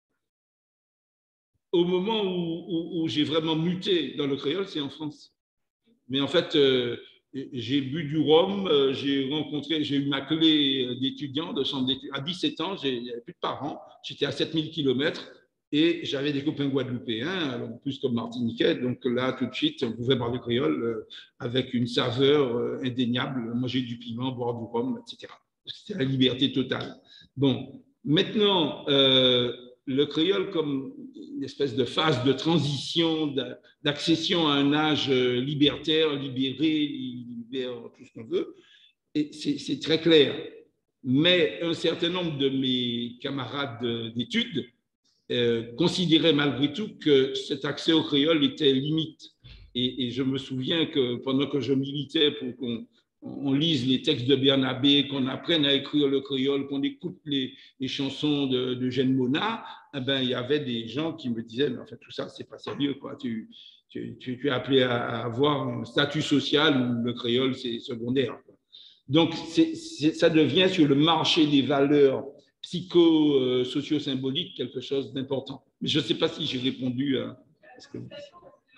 C: Au moment où j'ai vraiment muté dans le créole, c'est en France. Mais en fait, j'ai bu du rhum, j'ai eu ma clé d'étudiant, de chambre d'études. À 17 ans, j'avais plus de parents, j'étais à 7000 km et j'avais des copains guadeloupéens, plus comme martiniquais. Donc là, tout de suite, on pouvait parler créole avec une saveur indéniable, manger du piment, boire du rhum, etc. C'était la liberté totale. Bon, maintenant, le créole comme une espèce de phase de transition, d'accession à un âge libertaire, libéré, tout ce qu'on veut, et c'est très clair. Mais un certain nombre de mes camarades d'études considéraient malgré tout que cet accès au créole était limite. Et je me souviens que pendant que je militais pour qu'on lise les textes de Bernabé, qu'on apprenne à écrire le créole, qu'on écoute les chansons de Jeanne Mona, eh ben, il y avait des gens qui me disaient, mais en fait, tout ça, c'est pas sérieux, quoi. Tu es appelé à avoir un statut social où le créole, c'est secondaire, quoi. Donc, ça devient sur le marché des valeurs psycho-socio-symboliques quelque chose d'important. Mais je ne sais pas si j'ai répondu à ce que vous dites.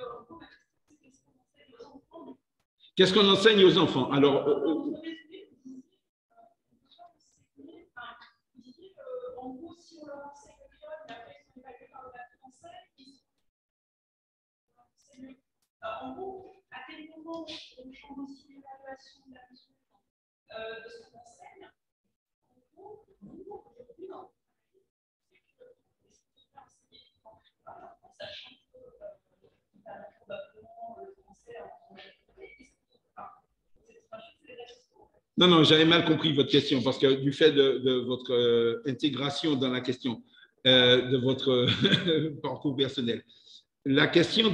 C: Qu'est-ce qu'on enseigne aux enfants? Alors,
A: En gros, à quel moment on change aussi l'évaluation de la mesure de ce qu'on enseigne? En gros, nous, aujourd'hui, dans en sachant que probablement le français en
C: Non, non, j'avais mal compris votre question parce que du fait de votre intégration dans la question de votre parcours personnel, la question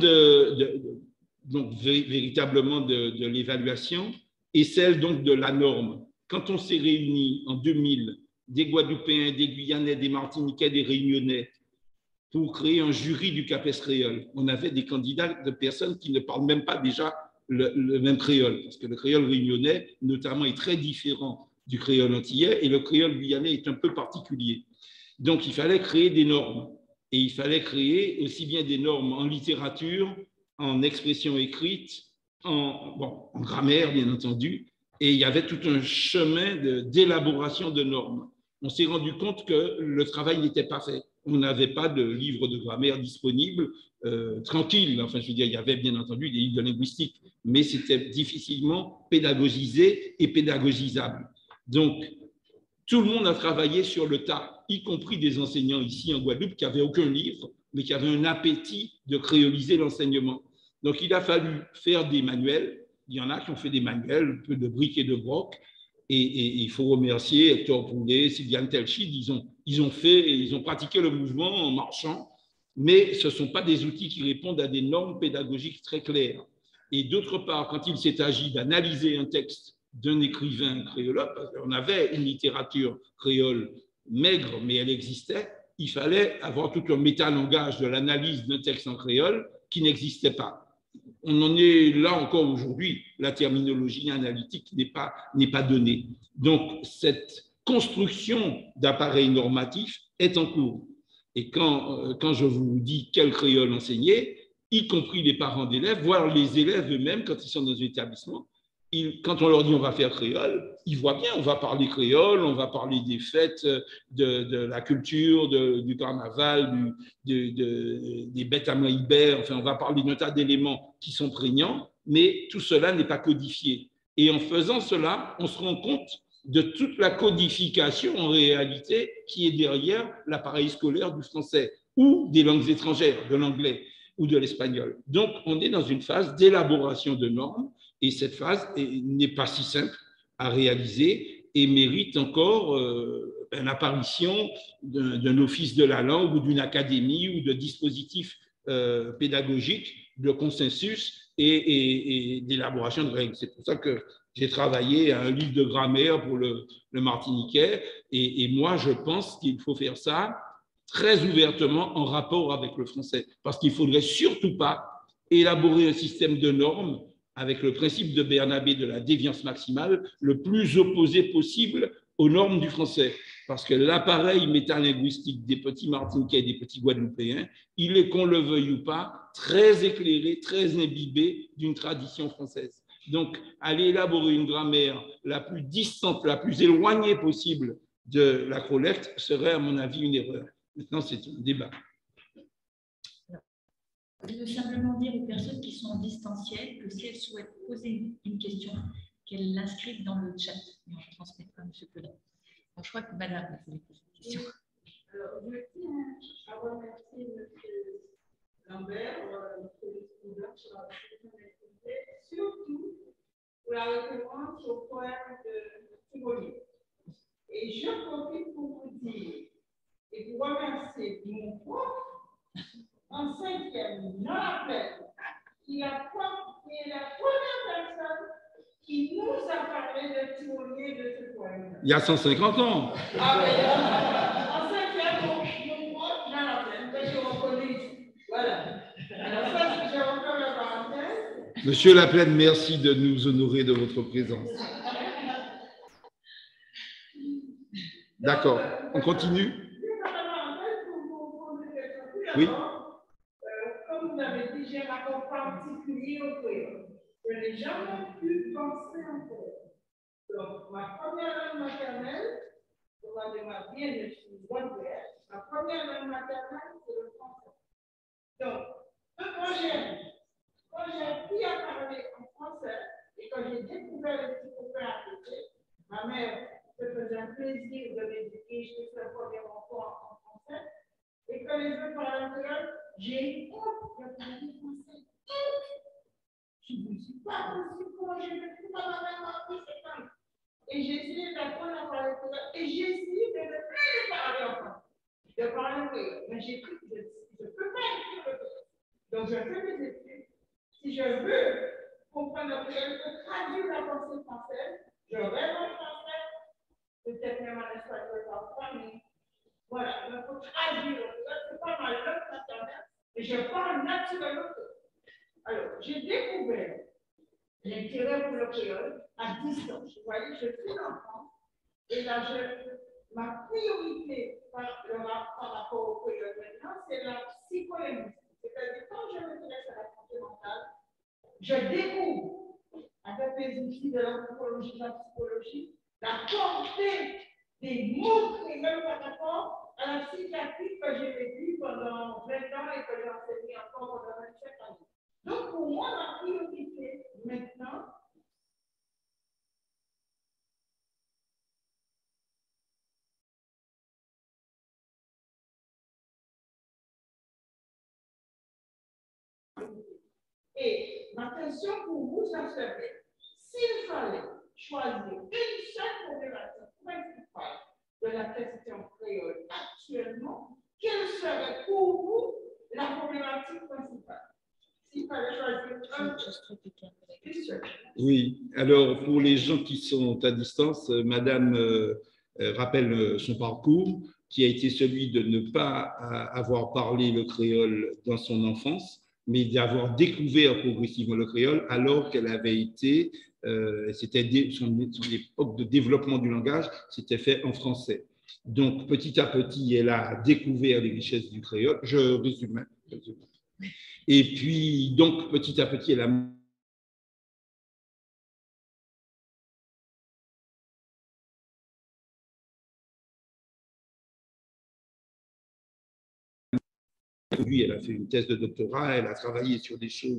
C: donc véritablement de l'évaluation est celle donc de la norme. Quand on s'est réunis en 2000, des Guadeloupéens, des Guyanais, des Martiniquais, des Réunionnais, pour créer un jury du CAPES créole, on avait des candidats de personnes qui ne parlent même pas déjà le même créole, parce que le créole réunionnais, notamment, est très différent du créole antillais et le créole guyanais est un peu particulier. Donc, il fallait créer des normes. Et il fallait créer aussi bien des normes en littérature, en expression écrite, en grammaire, bien entendu. Et il y avait tout un chemin d'élaboration de normes. On s'est rendu compte que le travail n'était pas fait. On n'avait pas de livre de grammaire disponible, tranquille. Enfin, je veux dire, il y avait bien entendu des livres de linguistique, mais c'était difficilement pédagogisé et pédagogisable. Donc, tout le monde a travaillé sur le tas, y compris des enseignants ici en Guadeloupe qui n'avaient aucun livre, mais qui avaient un appétit de créoliser l'enseignement. Donc, il a fallu faire des manuels. Il y en a qui ont fait des manuels, un peu de briques et de broc. Et il faut remercier Hector Poulet, Sylviane Telchid. Ils ont pratiqué le mouvement en marchant, mais ce ne sont pas des outils qui répondent à des normes pédagogiques très claires. Et d'autre part, quand il s'est agi d'analyser un texte d'un écrivain créole, on avait une littérature créole maigre, mais elle existait, il fallait avoir tout un métalangage de l'analyse d'un texte en créole qui n'existait pas. On en est là encore aujourd'hui, la terminologie analytique n'est pas donnée. Donc, cette construction d'appareils normatifs est en cours. Et quand je vous dis quel créole enseigner, y compris les parents d'élèves, voire les élèves eux-mêmes, quand ils sont dans un établissement, quand on leur dit on va faire créole, ils voient bien, on va parler créole, on va parler des fêtes, de la culture, du carnaval, des bêtes à maïbert, enfin on va parler d'un tas d'éléments qui sont prégnants, mais tout cela n'est pas codifié. Et en faisant cela, on se rend compte de toute la codification en réalité qui est derrière l'appareil scolaire du français ou des langues étrangères, de l'anglais ou de l'espagnol. Donc on est dans une phase d'élaboration de normes. Et cette phase n'est pas si simple à réaliser et mérite encore l'apparition d'un office de la langue ou d'une académie ou de dispositifs pédagogiques de consensus et d'élaboration de règles. C'est pour ça que j'ai travaillé à un livre de grammaire pour le martiniquais et moi, je pense qu'il faut faire ça très ouvertement en rapport avec le français parce qu'il ne faudrait surtout pas élaborer un système de normes avec le principe de Bernabé de la déviance maximale, le plus opposé possible aux normes du français. Parce que l'appareil métalinguistique des petits Martiniquais et des petits Guadeloupéens, il est, qu'on le veuille ou pas, très éclairé, très imbibé d'une tradition française. Donc, aller élaborer une grammaire la plus distante, la plus éloignée possible de la collecte serait, à mon avis, une erreur. Maintenant, c'est un débat.
B: Je veux simplement dire aux personnes qui sont en distanciel que si elles souhaitent poser une question, qu'elles l'inscrivent dans le chat. Et on transmettra à M. Pelin. Je crois que Madame a voulu poser une question.
D: Alors, je tiens à remercier M. Lambert, surtout pour la référence au poème de Tivoli. Et je profite pour vous dire et pour remercier mon prof en 5e, dans la plaine, qui est la première personne qui nous a parlé de Tivoli de ce poème.
C: Il y a 150 ans.
D: Ah, mais en 5e, mon prof dans la plaine, que je reconnais. Voilà. Alors, ça, j'ai encore la parenthèse.
C: Monsieur Laplaine, merci de nous honorer de votre présence. D'accord. On continue? Oui.
D: Comme vous l'avez dit, j'ai un rapport particulier au créole. Je n'ai jamais pu penser en créole. Donc, ma première langue maternelle, probablement bien, je suis Guadeloupe. Ma première langue maternelle, c'est le français. Donc, quand j'ai ma mère se faisait un plaisir de m'éduquer, je me faisais premier enfant en français. Et quand les autres parlaient créole, j'ai honte de parler français. Je ne me suis pas possible comment je ne peux pas ma mère appris cette langue. Et j'ai essayé d'apprendre à parler créole et j'ai essayé de ne plus parler en français. De parler créole. Mais j'ai pris, je ne peux pas écrire le créole. Donc je fais mes études. Si je veux comprendre le créole, je traduis la pensée française, je rêve en français, peut-être même en espagnol parfois, mais voilà, il faut traduire le créole, c'est pas ma langue maternelle, mais je parle naturellement. Alors, j'ai découvert l'intérêt pour le créole à distance. Vous voyez, je suis enfant, et là, ma priorité par rapport au créole maintenant, c'est la psycholinguistique. C'est-à-dire, quand je m'intéresse à la santé mentale, je découvre, avec les outils de l'anthropologie, de la psychologie, la portée des mots créoles par rapport à la psychiatrie que j'ai vécue pendant 20 ans et que j'ai enseigné encore pendant 27 ans. Donc, pour moi, ma priorité maintenant, et ma question pour vous, ça serait, s'il fallait choisir une seule problématique principale de la question créole actuellement, quelle serait pour vous la problématique principale? S'il fallait choisir une seule.
C: Oui, alors pour les gens qui sont à distance, Madame rappelle son parcours, qui a été celui de ne pas avoir parlé le créole dans son enfance, mais d'avoir découvert progressivement le créole alors qu'elle avait été, c'était son époque de développement du langage, c'était fait en français. Donc petit à petit, elle a découvert les richesses du créole. Je résume. Et puis, donc petit à petit, elle a elle a fait une thèse de doctorat, elle a travaillé sur des choses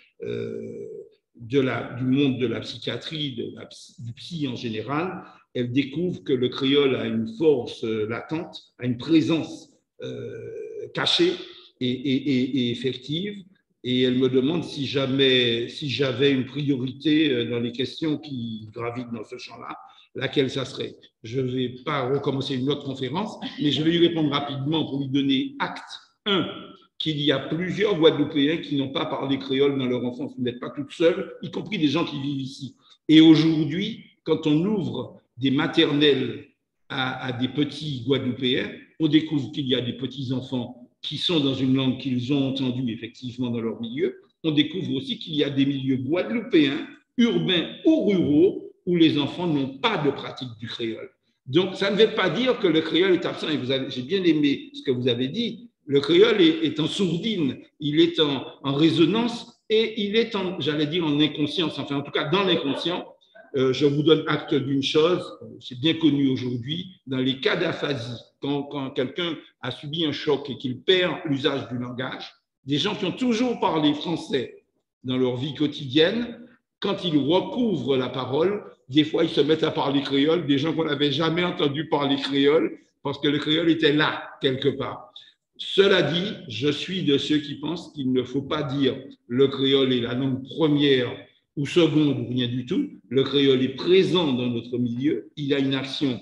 C: du monde de la psychiatrie, du psy en général. Elle découvre que le créole a une force latente, a une présence cachée et effective. Et elle me demande si j'avais une priorité dans les questions qui gravitent dans ce champ-là, laquelle ça serait. Je ne vais pas recommencer une autre conférence, mais je vais lui répondre rapidement pour lui donner acte. Qu'il y a plusieurs Guadeloupéens qui n'ont pas parlé créole dans leur enfance. Vous n'êtes pas toutes seules, y compris des gens qui vivent ici. Et aujourd'hui, quand on ouvre des maternelles à des petits Guadeloupéens, on découvre qu'il y a des petits-enfants qui sont dans une langue qu'ils ont entendue effectivement dans leur milieu. On découvre aussi qu'il y a des milieux guadeloupéens, urbains ou ruraux, où les enfants n'ont pas de pratique du créole. Donc, ça ne veut pas dire que le créole est absent. Et j'ai bien aimé ce que vous avez dit. Le créole est en sourdine, il est en résonance et il est, j'allais dire, en inconscience. Enfin, en tout cas, dans l'inconscient, je vous donne acte d'une chose, c'est bien connu aujourd'hui, dans les cas d'aphasie, quand quelqu'un a subi un choc et qu'il perd l'usage du langage, des gens qui ont toujours parlé français dans leur vie quotidienne, quand ils recouvrent la parole, des fois, ils se mettent à parler créole, des gens qu'on n'avait jamais entendu parler créole, parce que le créole était là, quelque part. Cela dit, je suis de ceux qui pensent qu'il ne faut pas dire le créole est la langue première ou seconde ou rien du tout. Le créole est présent dans notre milieu, il a une action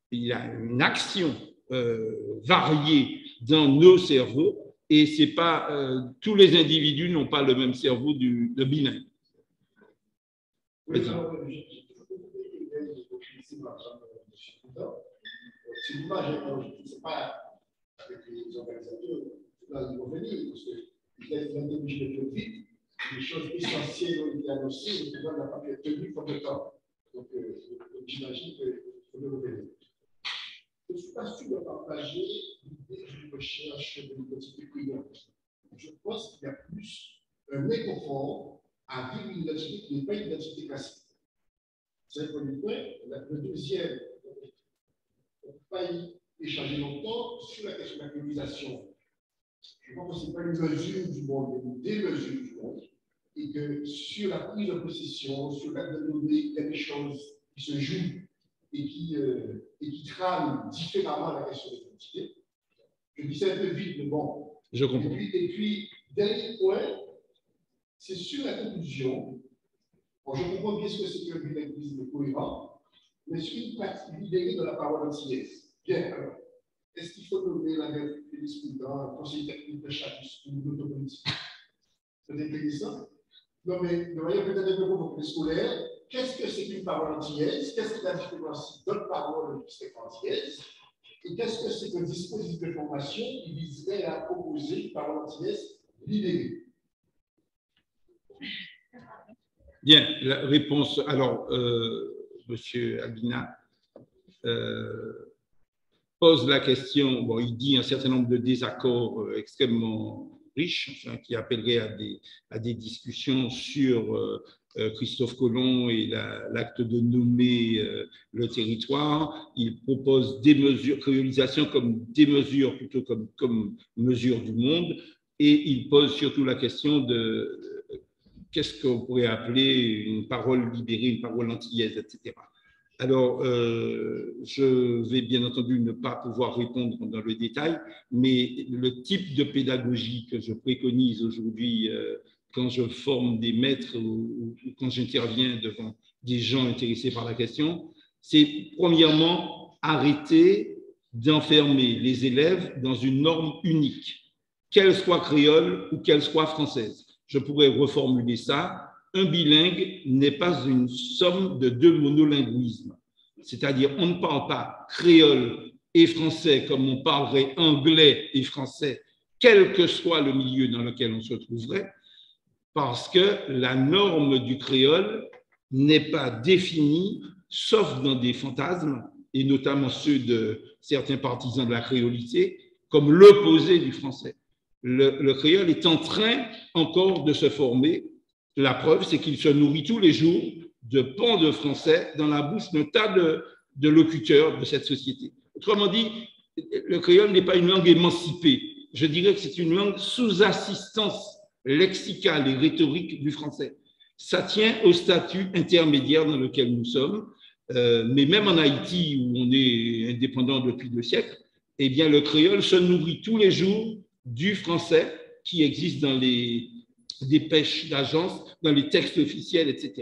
C: variée dans nos cerveaux et c'est pas tous les individus n'ont pas le même cerveau de bilingue.
E: Oui, c'est l'image, je ne sais pas avec les organisateurs, là, ils vont venir, parce que ils ont été obligés de faire vite. Les choses essentielles ont été annoncées, et le pouvoir n'a pas pu être tenu pour le temps. Donc, j'imagine qu'il faut le revenir. Je ne suis pas sûr de partager l'idée d'une recherche de l'identité brillante. Je pense qu'il y a plus un inconfort à vivre une identité qui n'est pas une identité classique. C'est un premier point. Le deuxième, on ne peut pas y échanger longtemps sur la question de la colonisation. Je pense que ce n'est pas une mesure du monde, mais des mesures du monde. Et que sur la prise de possession, sur l'acte de donner, il y a des choses qui se jouent et qui trame différemment la question de l'identité. Je dis ça un peu vite, mais bon.
C: Je comprends.
E: Et puis dernier point, c'est sur la conclusion. Bon, je comprends bien ce que c'est que le bilinguisme cohérent, mais sur une pratique libérée de la parole antillaise. Bien, alors, est-ce qu'il faut nommer la Félix Prudent, conseiller technique de chaque discours, l'autopolitique? C'est intéressant. Non, mais de manière peut-être un peu beaucoup plus scolaire, qu'est-ce que c'est qu'une parole antillaise? Qu'est-ce qui la différencie d'autres paroles qui sont antillaises? Et qu'est-ce que c'est qu'un dispositif de formation qui viserait à proposer une parole antillaise libérée?
C: Bien, la réponse. Alors, Monsieur Albina pose la question. Bon, il dit un certain nombre de désaccords extrêmement riches, enfin, qui appelleraient à des discussions sur Christophe Colomb et l'acte de nommer le territoire. Il propose des mesures, créolisation comme des mesures plutôt comme mesures du monde, et il pose surtout la question de qu'est-ce qu'on pourrait appeler une parole libérée, une parole antillaise, etc. Alors, je vais bien entendu ne pas pouvoir répondre dans le détail, mais le type de pédagogie que je préconise aujourd'hui quand je forme des maîtres ou quand j'interviens devant des gens intéressés par la question, c'est premièrement arrêter d'enfermer les élèves dans une norme unique, qu'elle soit créole ou qu'elle soit française. Je pourrais reformuler ça. Un bilingue n'est pas une somme de deux monolinguismes. C'est-à-dire, on ne parle pas créole et français comme on parlerait anglais et français, quel que soit le milieu dans lequel on se trouverait, parce que la norme du créole n'est pas définie, sauf dans des fantasmes, et notamment ceux de certains partisans de la créolité, comme l'opposé du français. Le créole est en train encore de se former. La preuve, c'est qu'il se nourrit tous les jours de pans de français dans la bouche d'un tas de locuteurs de cette société. Autrement dit, le créole n'est pas une langue émancipée. Je dirais que c'est une langue sous assistance lexicale et rhétorique du français. Ça tient au statut intermédiaire dans lequel nous sommes, mais même en Haïti, où on est indépendant depuis 2 siècles, eh bien, le créole se nourrit tous les jours du français qui existe dans les dépêches d'agence, dans les textes officiels, etc.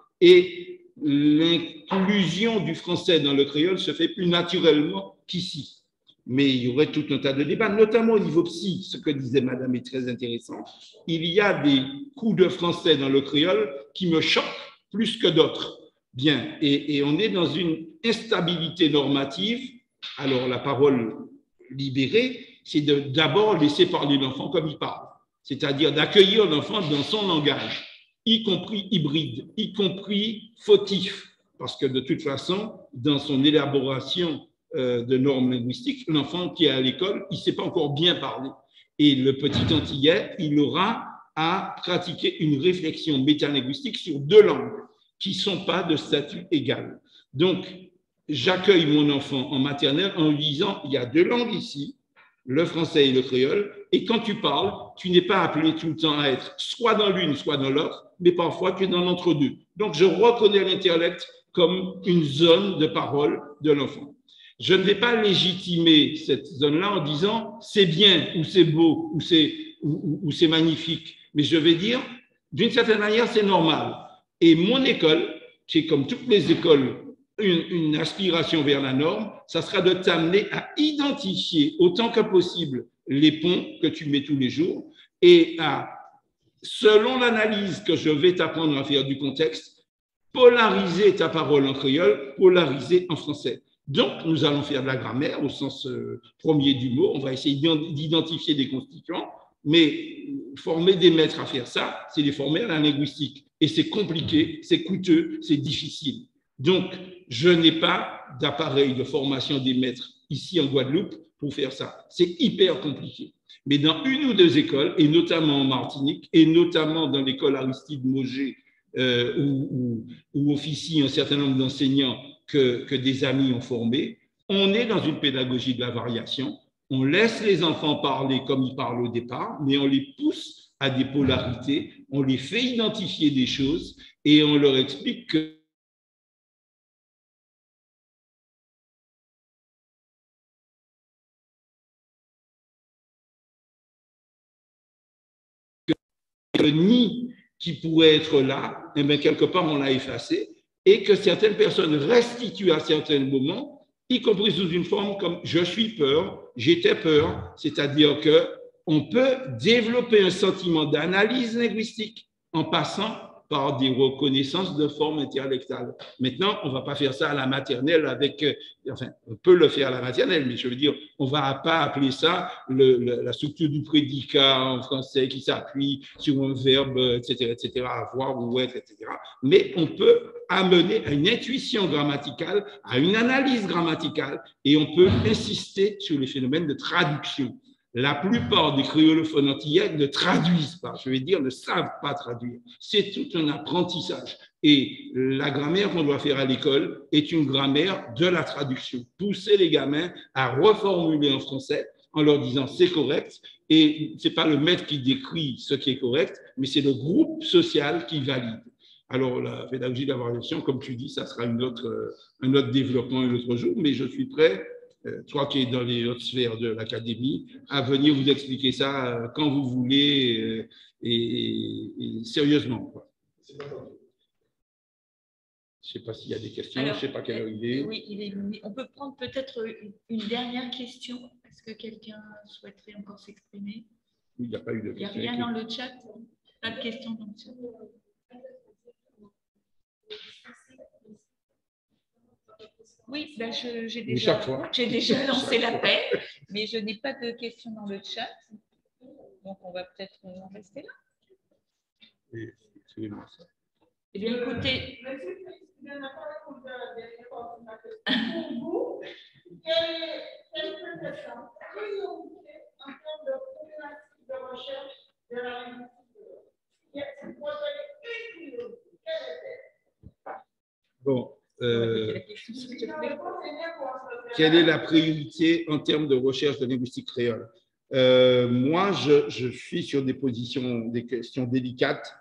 C: Et l'inclusion du français dans le créole se fait plus naturellement qu'ici. Mais il y aurait tout un tas de débats, notamment au niveau psy, ce que disait Madame est très intéressant. Il y a des coups de français dans le créole qui me choquent plus que d'autres. Bien, et on est dans une instabilité normative. Alors, la parole libérée, c'est d'abord laisser parler l'enfant comme il parle, c'est-à-dire d'accueillir l'enfant dans son langage, y compris hybride, y compris fautif, parce que de toute façon, dans son élaboration de normes linguistiques, l'enfant qui est à l'école, il ne sait pas encore bien parler. Et le petit antillais, il aura à pratiquer une réflexion métalinguistique sur 2 langues qui ne sont pas de statut égal. Donc, j'accueille mon enfant en maternelle en lui disant, il y a 2 langues ici, le français et le créole, et quand tu parles, tu n'es pas appelé tout le temps à être soit dans l'une, soit dans l'autre, mais parfois tu es dans l'entre-deux. Donc, je reconnais l'intellect comme une zone de parole de l'enfant. Je ne vais pas légitimer cette zone-là en disant c'est bien, ou c'est beau, ou c'est magnifique, mais je vais dire, d'une certaine manière, c'est normal. Et mon école, qui est comme toutes les écoles, une aspiration vers la norme, ça sera de t'amener à identifier autant que possible les ponts que tu mets tous les jours et à, selon l'analyse que je vais t'apprendre à faire du contexte, polariser ta parole en créole, polariser en français. Donc, nous allons faire de la grammaire au sens premier du mot. On va essayer d'identifier des constituants, mais former des maîtres à faire ça, c'est les former à la linguistique. Et c'est compliqué, c'est coûteux, c'est difficile. Donc, je n'ai pas d'appareil de formation des maîtres ici en Guadeloupe pour faire ça. C'est hyper compliqué. Mais dans 1 ou 2 écoles, et notamment en Martinique, et notamment dans l'école Aristide Mauger, où officient un certain nombre d'enseignants que des amis ont formés, on est dans une pédagogie de la variation. On laisse les enfants parler comme ils parlent au départ, mais on les pousse à des polarités, on les fait identifier des choses et on leur explique que le nid qui pourrait être là, eh bien, quelque part, on l'a effacé, et que certaines personnes restituent à certains moments, y compris sous une forme comme « je suis peur »,« j'étais peur », c'est-à-dire qu'on peut développer un sentiment d'analyse linguistique en passant par des reconnaissances de formes interlectales. Maintenant, on ne va pas faire ça à la maternelle avec, enfin, on peut le faire à la maternelle, mais je veux dire, on ne va pas appeler ça la structure du prédicat en français qui s'appuie sur un verbe, etc., avoir ou être, etc. Mais on peut amener à une intuition grammaticale, à une analyse grammaticale, et on peut insister sur les phénomènes de traduction. La plupart des créolophones antillais ne traduisent pas, je veux dire, ne savent pas traduire. C'est tout un apprentissage. Et la grammaire qu'on doit faire à l'école est une grammaire de la traduction. Pousser les gamins à reformuler en français en leur disant c'est correct. Et ce n'est pas le maître qui décrit ce qui est correct, mais c'est le groupe social qui valide. Alors, la pédagogie de la variation, comme tu dis, ça sera un autre développement un autre jour, mais je suis prêt, toi qui es dans les autres sphères de l'académie, à venir vous expliquer ça quand vous voulez et sérieusement. Quoi. Je ne sais pas s'il y a des questions, alors, je ne sais pas quelle heure il est.
B: Oui, on peut prendre peut-être une dernière question. Est-ce que quelqu'un souhaiterait encore s'exprimer?
C: Il n'y a pas eu de questions.
B: Il n'y a rien dans le chat? Pas de questions dans le chat? Oui, ben j'ai déjà lancé l'appel, mais je n'ai pas de questions dans le chat. Donc, on va peut-être en rester là.
C: Excusez-moi ça.
B: Eh bien, écoutez.
D: Pour vous, quelle peut être la priorité en termes de problématique de recherche de la linguistique? Quelle est-elle?
C: Bon. Quelle est la priorité en termes de recherche de linguistique créole? Moi, je suis sur des questions délicates.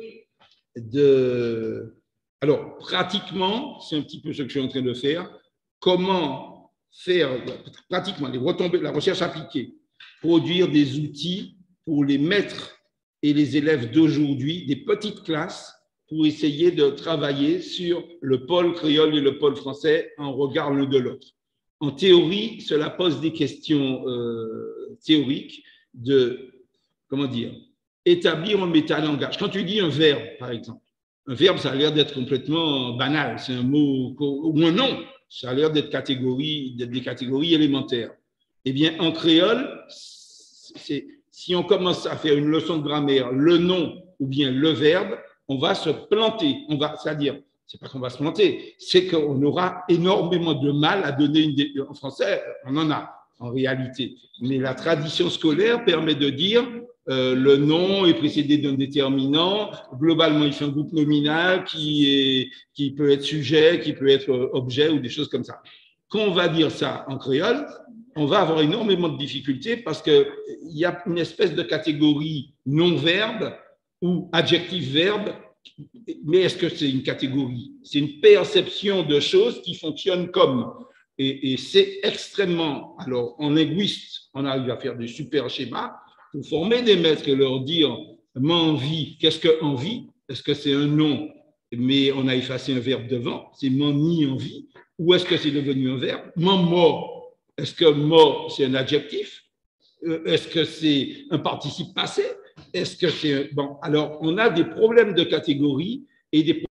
C: Alors, pratiquement, c'est un petit peu ce que je suis en train de faire. Comment faire pratiquement les retombées de la recherche appliquée, produire des outils pour les maîtres et les élèves d'aujourd'hui, des petites classes, pour essayer de travailler sur le pôle créole et le pôle français en regard l'un de l'autre. En théorie, cela pose des questions théoriques de, comment dire, établir un métalangage. Quand tu dis un verbe, par exemple, un verbe, ça a l'air d'être complètement banal, c'est un mot, ou un nom, ça a l'air d'être des catégories élémentaires. Eh bien, en créole, si on commence à faire une leçon de grammaire, le nom ou bien le verbe, on va se planter. C'est-à-dire, c'est pas qu'on va se planter, c'est qu'on aura énormément de mal à donner en français, on en a en réalité. Mais la tradition scolaire permet de dire le nom est précédé d'un déterminant. Globalement, il fait un groupe nominal qui peut être sujet, qui peut être objet ou des choses comme ça. Quand on va dire ça en créole, on va avoir énormément de difficultés parce qu'il y a une espèce de catégorie non-verbe ou adjectif-verbe, mais est-ce que c'est une catégorie? C'est une perception de choses qui fonctionnent comme. Et c'est extrêmement… Alors, en linguiste, on arrive à faire des super schémas pour former des maîtres et leur dire « m'envie », qu'est-ce que « envie » ? Est-ce que c'est un nom, mais on a effacé un verbe devant, c'est « m'en ni envie » ou est-ce que c'est devenu un verbe ? « m'en mort », est-ce que « mort » c'est un adjectif ? Est-ce que c'est un participe passé ? Est-ce que c'est… Bon, alors, on a des problèmes de catégorie et des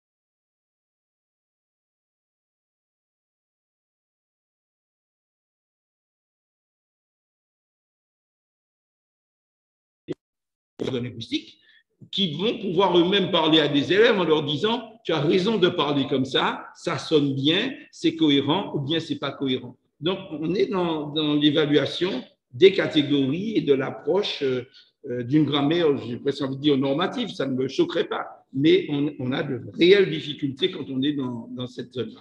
C: de linguistique qui vont pouvoir eux-mêmes parler à des élèves en leur disant « tu as raison de parler comme ça sonne bien, c'est cohérent ou bien c'est pas cohérent ». Donc, on est dans l'évaluation des catégories et de l'approche d'une grammaire, j'ai presque envie de dire normative, ça ne me choquerait pas, mais on a de réelles difficultés quand on est dans cette zone-là.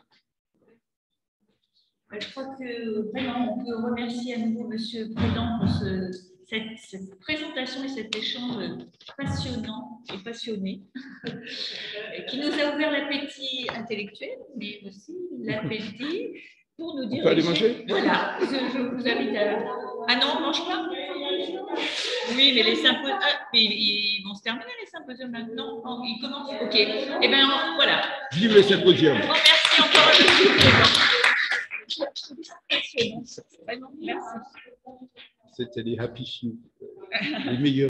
B: Je crois que vraiment, on peut remercier à nouveau M. Prudent pour cette présentation et cet échange passionnant et passionné qui nous a ouvert l'appétit intellectuel, mais aussi l'appétit pour nous diriger.
C: On peut aller manger ?
B: Voilà, je vous invite à Ah non, on ne mange pas? Oui, mais les symposiums, ils vont se terminer les symposiums maintenant. Oh, ils commencent. Ok. Eh bien, voilà.
C: Vive le symposium.
B: Bon, merci encore un peu. Vraiment, merci.
C: C'était les happy few, les meilleurs.